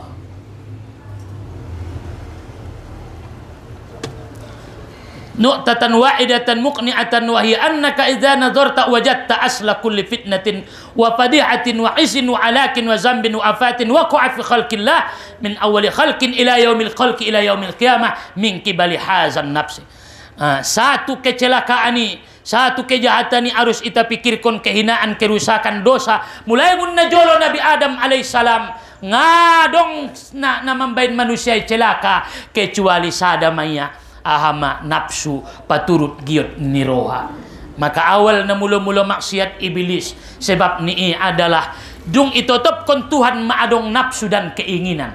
nuqtatan wa'idatan muqni'atan wa hiya annaka idza nadarta wajadta asla kulli fitnatin wa fadihatin wa isin wa alakin wa zambin wa afatin waqa'a fi khalqillah min awwali khalqin ila yaumil khalqi ila yaumil qiyamah min qibali hazan nafsi. Uh, satu kecelakaan ini, satu kejahatan ini harus kita pikirkan kehinaan, kerusakan, dosa. Mulai munna jolo Nabi Adam alaihissalam ngadong na, na membain manusia celaka kecuali sadamaya ahama nafsu paturut giot niroha. Maka awal na mula-mula maksiat iblis sebab ni adalah dung itotop kon Tuhan maadong nafsu dan keinginan.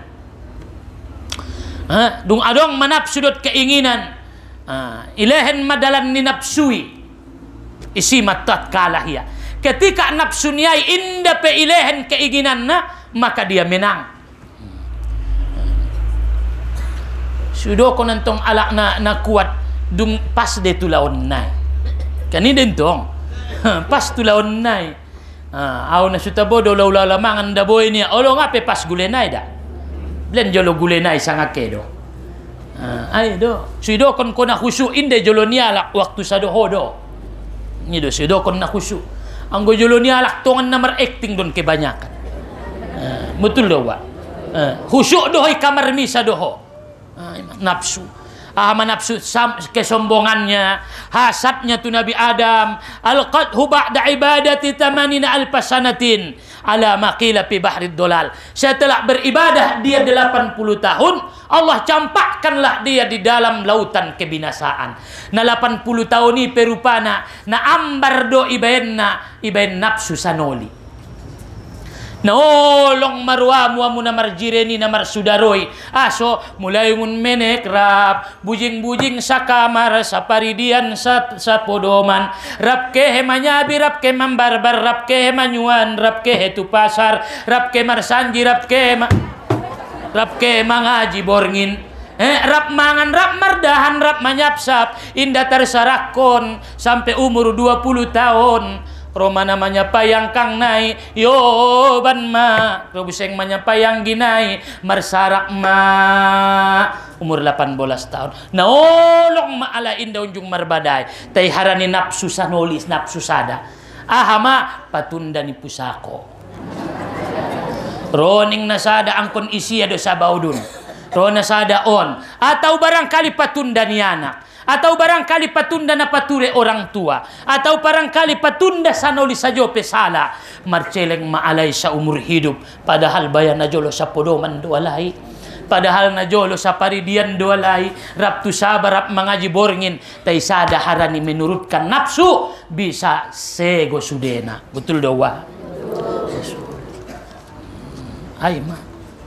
Ha? Dung adong manapsu dot keinginan. Ha? Ilahen madalan ni nafsui isi matat kalahia. Ketika nafsu niai inda pe ilehen keinginan na maka dia menang. Sudah ko nantong alak na, na kuat dung pas de tulaon nai. Kani dentong pas tulaon nai. Ah, aw na sutabo do law lamangan da boy niya. Olo nga pe pas gulenay da. Blen jolo gulenay sanga kedo. Ah, ay do. Sudo kon ko na khusyuk inde jolo nialak waktu sa doho do. Ni do sudo kon na khusyuk. Anggo jolo nialak tongan na mar-acting don kebanyakan. Ah, betul do wa. Ah, khusyuk dohoy kamar misa doho. Nafsu ah nafsu kesombongannya hasadnya tu Nabi Adam alqadhu ba'da ibadati tamanina alfasanatin ala maqila fi bahrid dolal. Setelah beribadah dia delapan puluh tahun Allah campakkanlah dia di dalam lautan kebinasaan. Na delapan puluh tahun ni perupana na ambar do ibayenna ibayen nafsu sanoli. Naolong marwamu amu na marjireni na marsudaroi aso mulai ngun menek rap bujing-bujing sa kamar sa paridian sa, sa podoman rap kehe manyabi rap ke mambarbar rap kehe manyuan rap kehe tu pasar rap ke marsanji rap ke ma, rap ke mangaji borngin eh rap mangan rap mardahan rap manyapsap indah tersarakon sampai umur dua puluh tahun. Roma namanya payang kang nai yo ban ma robuseng manya payang ginai marsarak ma umur delapan belas tahun naolong ma ala inda unjung marbadai tai harani nafsu sanolis nafsu sada ahama patunda ni pusako Roning nasada angkon isi ado sa baudun. Ro nasada on. Atau barangkali patunda ni anak. Atau barangkali patunda na pature orang tua. Atau barangkali patunda sanoli sajo pesala. Marceleng maalay sa umur hidup. Padahal bayan na jolo sa podoman dualay. Padahal na jolo sa paridian dualay. Raptu sabarap mga jiborngin. Tay sada harani menurutkan nafsu. Bisa sego sudena. Betul doa. Ay ma.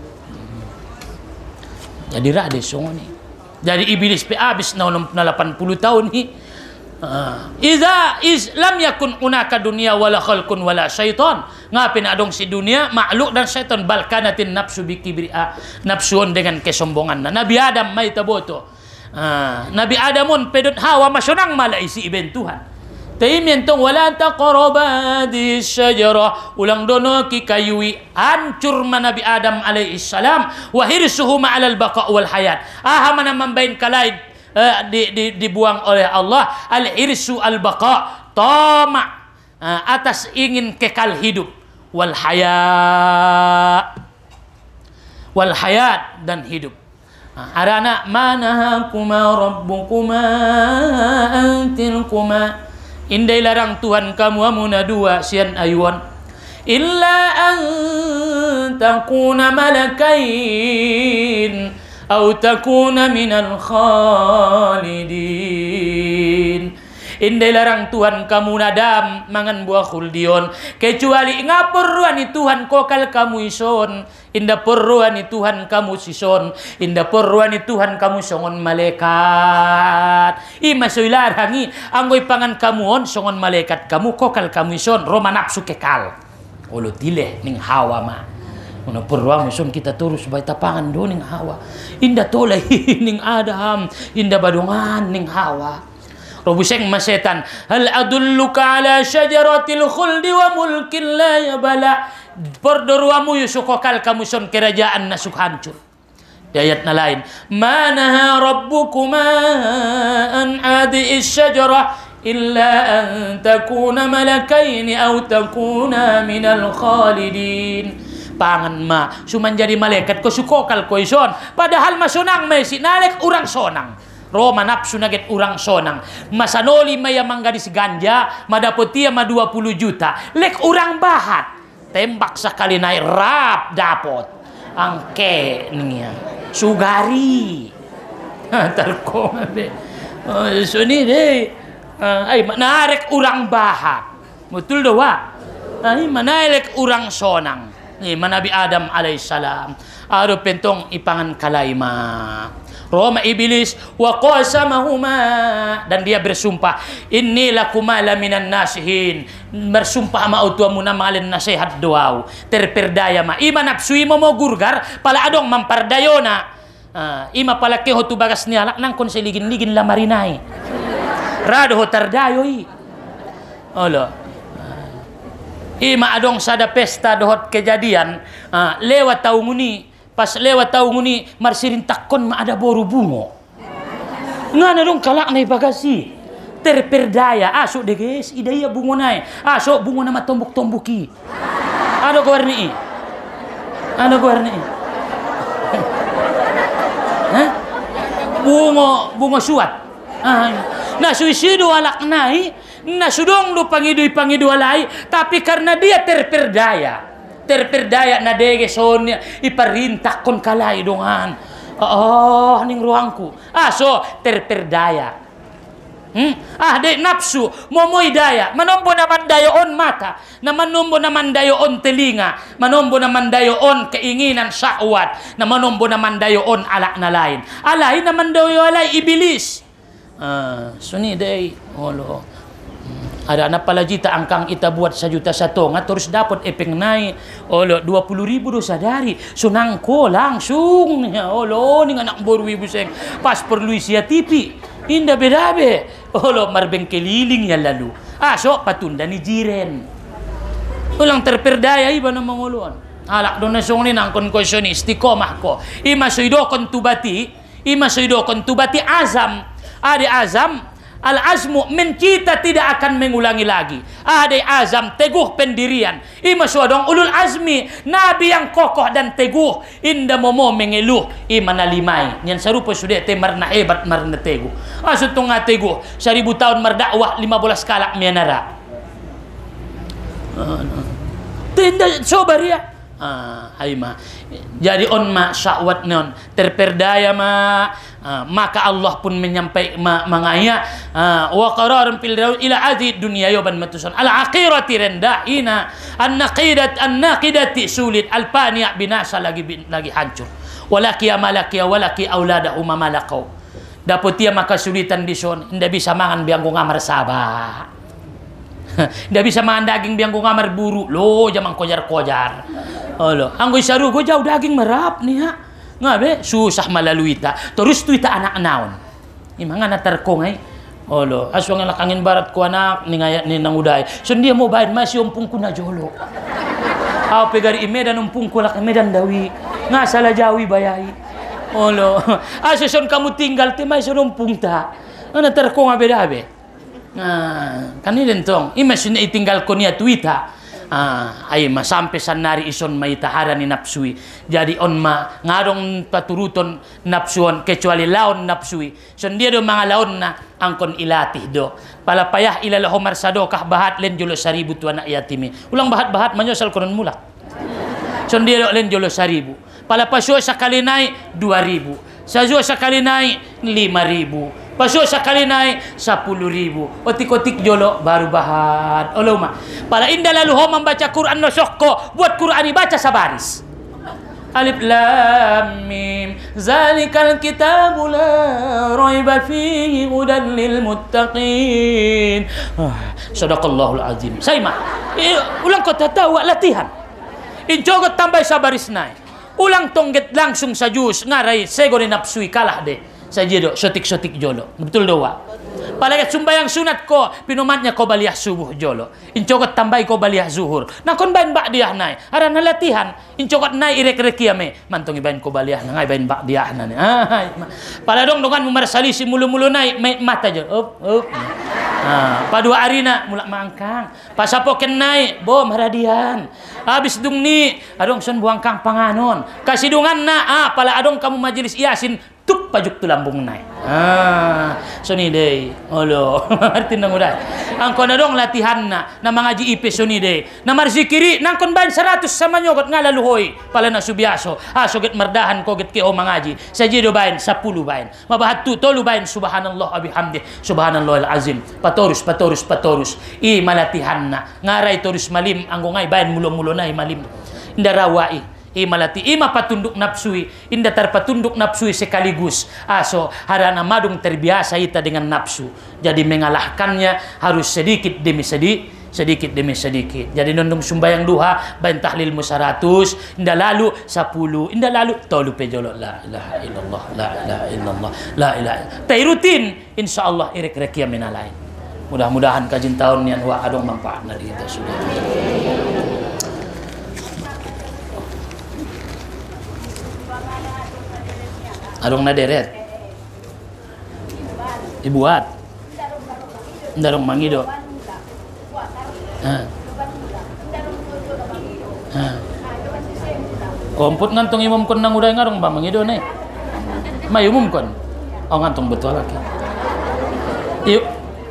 Jadi rade songoni. Jadi iblis pe abis na delapan puluh tahun ni. Uh, Iza is lam yakun unaka dunia wala khalqun wala syaitan. Ngapin adong si dunia makhluk dan syaitan balkanatin nafsu bikibria. Nafsuon dengan kesombongan. Nabi Adam may taboto. Uh, Nabi Adamun pedot Hawa masyonang malai si iben Tuhan. Taimyan tong wala taqraba di syajarah. Ulang dono ki kayui hancur Nabi Adam alaihi salam wa hirsuhu ma'al baqa wal hayat. Aha mana mambain kalaid uh, di, di, dibuang oleh Allah al hirsu al baqa tama uh, atas ingin kekal hidup wal hayat wal hayat dan hidup. Uh, arana manahakuma rabbukuma antilkuma. Indai larang Tuhan kamu amuna dua sian ayuan illa an takuna malakain atau takuna minal khalidin. Indai larang Tuhan kamu nadam mangan buah khuldion kecuali ngapurruan ni Tuhan kokal kamu ison. Inda purruan ni Tuhan kamu sison. Inda purruan ni Tuhan kamu songon malaikat. Ima soilarangi anggoy pangan kamu on songon malaikat kamu kokal kamu ison. Roma nafsu kekal. Olo tileh ning Hawa ma. Una purruan ison kita terus bay tapangan do ning Hawa. Inda tolay ning Adam. Inda badungan ning Hawa. Robuseng masetan hal adulluka ala syajaratil khuldi wa mulkin la yabala. Perdoruamu yusukokal kamu son kerajaan nasuk hancur. Di ayat na lain manaha rabbukuma an adi isyajarah illa an takuna malakaini aw takuna minal khalidin. Pangan ma suman jadi malaikat ko sukokal ko ison padahal masunang mesi nalek urang sonang. Roma nafsu naget urang sonang. Masanoli maya manggadis ganja. Madapotia ma dua puluh juta. Lek urang bahat. Tembak sekali naik rap dapot. Angke niya. Sugari. Terkong deh. So ni deh. Ay manarek urang bahat. Betul doa. Ay manarek urang sonang. Ni Nabi Adam alaihissalam. Aro pentong ipangan kalaima. Roma iblis wa qasamahuma dan dia bersumpah inni lakuma laminan nasihin bersumpah ma utuamu na malen nasihat doau terperdaya ma ima nafsui mo mo gurgar pala adong mampardayona uh, ima pala ke hotu bagas ni alak nang kon seligin-ligin lamarinai rado ho tardayoi olo uh, ima adong sada pesta dohot kejadian uh, lewat tahu nguni. Pas lewat tahu nguni marsirin takon ma ada boru bungo. Ngana dong kalak nai bagasi. Terperdaya asuk de guys idaya bungo nai. Asuk bungo nama tombuk-tombuki. Ada ko warni. Ada ko warni. Hah? Bungo bungo suat. Ah. Nah suisido alak nai, nah sudong lu pangidu-pangidu alai, tapi karena dia terperdaya. Terperdaya na dege sonya iparintah kon kalay dongan. Oh, ning ruangku. Ah, so terperdaya. Hmm? Ah, de nafsu momoy daya. Manombo naman dayoon mata, na manombo naman dayoon telinga, manombo naman dayoon keinginan syahwat, na manombo naman dayoon alak na lain. Alay naman dayo alay iblis. Ah, suni day. Olo. Ada anak palajita angkang ita buat sejuta satu ngat terus dapat epeng naik olo dua puluh ribu dosa dari sunangko langsung ya olo ning anak boru ibu seng pas perlu isia tipi indah beda be olo marbeng keliling ya lalu aso patunda ni jiren ulang terperdaya iba na manguluan alak donasong ni nangkon ko ni istiqomah ko ima soido kon tubati ima soido kon tubati azam ade azam Al-azmu min kita tidak akan mengulangi lagi. Ada azam, teguh pendirian. Ima suadong ulul azmi, nabi yang kokoh dan teguh. Inda momo mengeluh, ima nalimai. Yang serupa sudah te marna hebat marna teguh. Asut tunga teguh, seribu tahun merdakwah lima belas kalak mianara. Tidak sobar ya. Ah, aima. Jadi on ma syahwat non terperdaya ma. Uh, maka Allah pun menyampai ma, mengaya uh, wa qararan fil ila adi dunia yoban matusan al akhirati rendahina an naqidat an naqidati sulit al pania binasa lagi lagi hancur walaki amalaki walaki auladahu mamalakau dapat dia maka sulitan di son ndak bisa mangan biang ngamar sabah ndak bisa mangan daging biang ngamar buru lo jamang kojar-kojar oh lo anggo isaru go jauh daging merap nih ha ngabe susah melalui ta terus tu ita anak naon imang anak terkong ay olo aswang lakangin barat ko anak ni ngaya ni nang uday so dia mau bayad masih umpung ko na jolo aw pegar imedan umpung ko lak medan dawi nga sala jawi bayai olo aso son kamu tinggal ti may so umpung ta anak terkong abe dabe nah kaniden tong imasin itinggal ko niya tuita ah ay ma sampai sanari ison may taharan ni napsui jadi on ma ngarong paturuton napsuon kecuali laon napsui son dia do mga laon na angkon ilatih do palapayah ilalah homar sadokah bahat len jolo saribu tu anak yatimi ulang bahat-bahat manyosal konon mulak son dia do len jolo saribu palapasyo sakali naik dua ribu sajo sakali naik lima ribu pasyo sekali naik sepuluh ribu. Otik-otik jolo baru bahan. Olo ma. Pala indah lalu ho membaca Quran no syokko. Buat Quran dibaca sabaris. Alif lam mim. Zalikal kitabu la raiba fihi hudan lil muttaqin. Ah, sadaqallahul azim. Saya mah. Ulang kota tahu latihan. Injogot tambah sabaris naik. Ulang tongget langsung sajus ngarai segone napsui kalah deh. Saja do sotik-sotik jolo betul doa palagat sumbayang sunat ko pinumatnya ko baliyah subuh jolo incokot tambay ko baliyah zuhur nakon bain ba'diyah nai arana latihan incokot nai irek-rek yame mantong ibain ko baliyah ngai bain ba'diyah nani ah paladong dongan mumarsali si mulu-mulu nai mata jo up up ah padua arina mulak mangkang pasapoken nai bom haradian habis dung ni adong son buangkang panganon kasidungan na ah pala adong kamu majelis yasin tup pajuk tu lambung naik. Ah, soni deh. Olo, arti nang udah. Angkon dong latihan na, na mengaji I P soni deh. Na marzikiri nangkon ban seratus sama nyogot ngalaluhoy. Pala na subiaso. Ah, soget merdahan koget ke o mengaji. Saja do bain sepuluh bain. Mabahat tu tolu bain subhanallah abihamdi. Subhanallahil azim. Patorus patorus patorus. I malatihan na. Ngarai torus malim anggo ngai bain mulo-mulo nai malim. Ndarawai. Imalati ima patunduk napsui inda terpatunduk napsui sekaligus aso harana madung terbiasa ita dengan nafsu jadi mengalahkannya harus sedikit demi sedikit sedikit demi sedikit jadi nondong sumbayang duha bain tahlil musaratus inda lalu sepuluh inda lalu tolu pejolo la ilaha illallah la ilaha illallah la ilaha tai rutin insyaallah irek-rek ya menalain mudah-mudahan kajin tahun yang wa adong manfaat dari kita sudah adong na deret dibuat ndarong mangido ah ah komput ngantong imam kon nang uday ngarong ba mangido ne may umum kon oh ngantong betul lagi yuk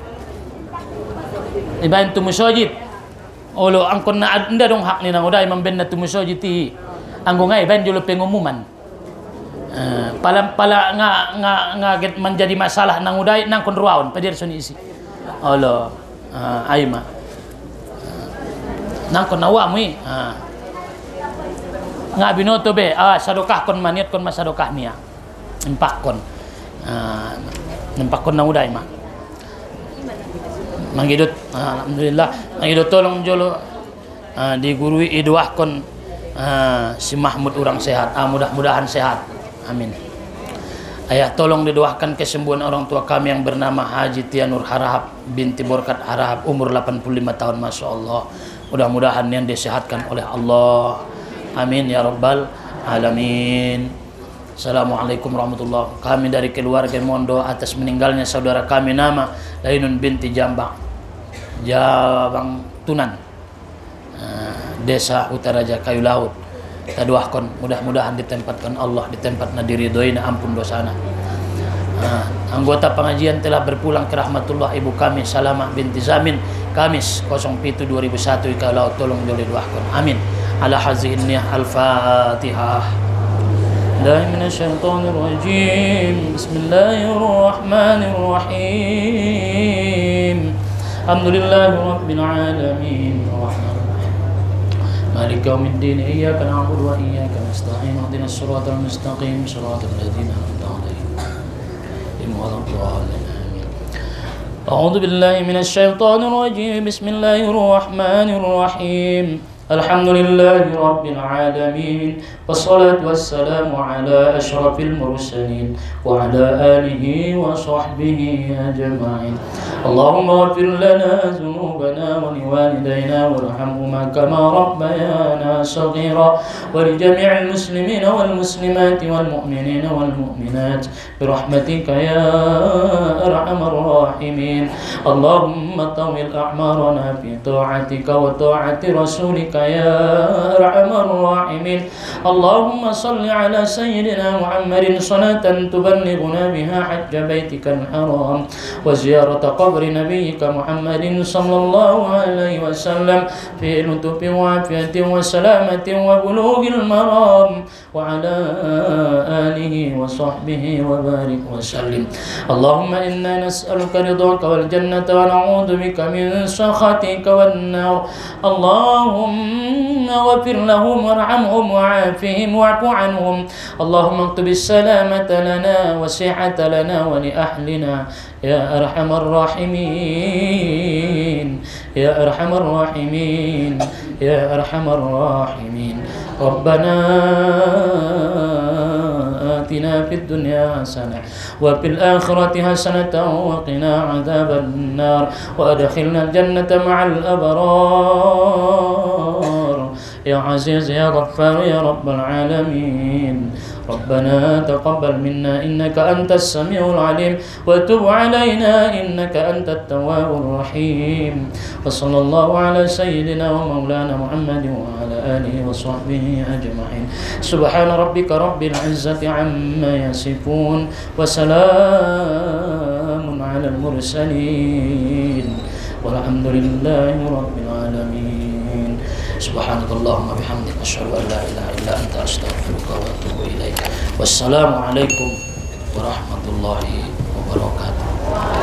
ibain tumusojit olo angkon na ndarong hak ni nang uday mamben na tumusojit ti anggo ngai bain jolo pengumuman Uh, pala pala nga nga nga get menjadi masalah nang uday nang kon ruaon padir soni isi Allah uh, ay ma uh, nang kon nawa mi uh. nga binoto be ah sadokah kon maniot kon masadokah niya empak kon uh, empak kon nang uday ma mangidot uh, alhamdulillah mangidot tolong jolo uh, digurui iduah kon uh, si Mahmud orang sehat ah, mudah-mudahan sehat. Amin. Ayah tolong didoakan kesembuhan orang tua kami yang bernama Haji Tianur Harahap binti Borkat Harahap umur delapan puluh lima tahun Masya Allah. Mudah-mudahan yang disehatkan oleh Allah. Amin ya rabbal alamin. Assalamualaikum warahmatullahi wabarakatuh. Kami dari keluarga Mondo atas meninggalnya saudara kami nama Lainun binti Jambang, Jabang Tunan, Desa Utaraja Kayu Laut. Kita doakan mudah-mudahan ditempatkan Allah di tempat diridhoina, ampun dosana. Nah, anggota pengajian telah berpulang ke rahmatullah ibu kami Salamah binti Zamin Kamis nol tujuh dua ribu satu Kayu Laut. Tolong boleh doakan. Amin. Ala hazihin niyah al-Fatihah. Dari minasyaitonir rajim. Bismillahirrahmanirrahim. Alhamdulillahirabbil alamin. Malik yaumiddin. Iyyaka na'budu wa iyyaka nasta'in. Ihdinas siratal mustaqim. Siratal ladzina an'amta 'alaihim ghairil dhalin. A'udzu billahi minasyaitonir rajim. Bismillahirrahmanirrahim. الحمد لله رب العالمين والصلاة والسلام على أشرف المرسلين وعلى آله وصحبه أجمعين. اللهم اغفر لنا ذنوبنا ولوالدينا وارحمهما كما ربيانا صغيرا ولجميع المسلمين والمسلمات والمؤمنين والمؤمنات برحمتك يا أرحم الراحمين. اللهم طول أعمارنا في طاعتك وطاعة رسولك يا أرحم الراحمين. اللهم صل على سيدنا محمد صلاة تبلغنا بها حج بيتك الحرام وزيارة قبر نبيك محمد صلى الله عليه وسلم في لطف وعافية وسلامة وبلوغ المرام وعلى آله وصحبه وبارك وسلم. اللهم إنا نسألك رضاك والجنة ونعوذ بك من سخطك والنار. اللهم واغفر لهم وارحمهم وعافهم واعف عنهم. اللهم اكتب السلامة لنا والصحة لنا ولأهلنا يا أرحم الراحمين يا أرحم الراحمين يا أرحم الراحمين. ربنا آتنا في الدنيا حسنة وفي الآخرة حسنة وقنا عذاب النار وأدخلنا الجنة مع الأبرار يا عزيز يا غفار يا رب العالمين. ربنا تقبل منا إنك أنت السميع العليم وتب علينا إنك أنت التواب الرحيم. وصلى الله على سيدنا ومولانا محمد وعلى آله وصحبه أجمعين. سبحان ربك رب العزة عما يصفون وسلام على المرسلين والحمد لله رب العالمين. سبحانك اللهم وبحمدك أشهد أن لا إله إلا أنت أستغفرك وأتوب إليك. والسلام عليكم warahmatullahi wabarakatuh.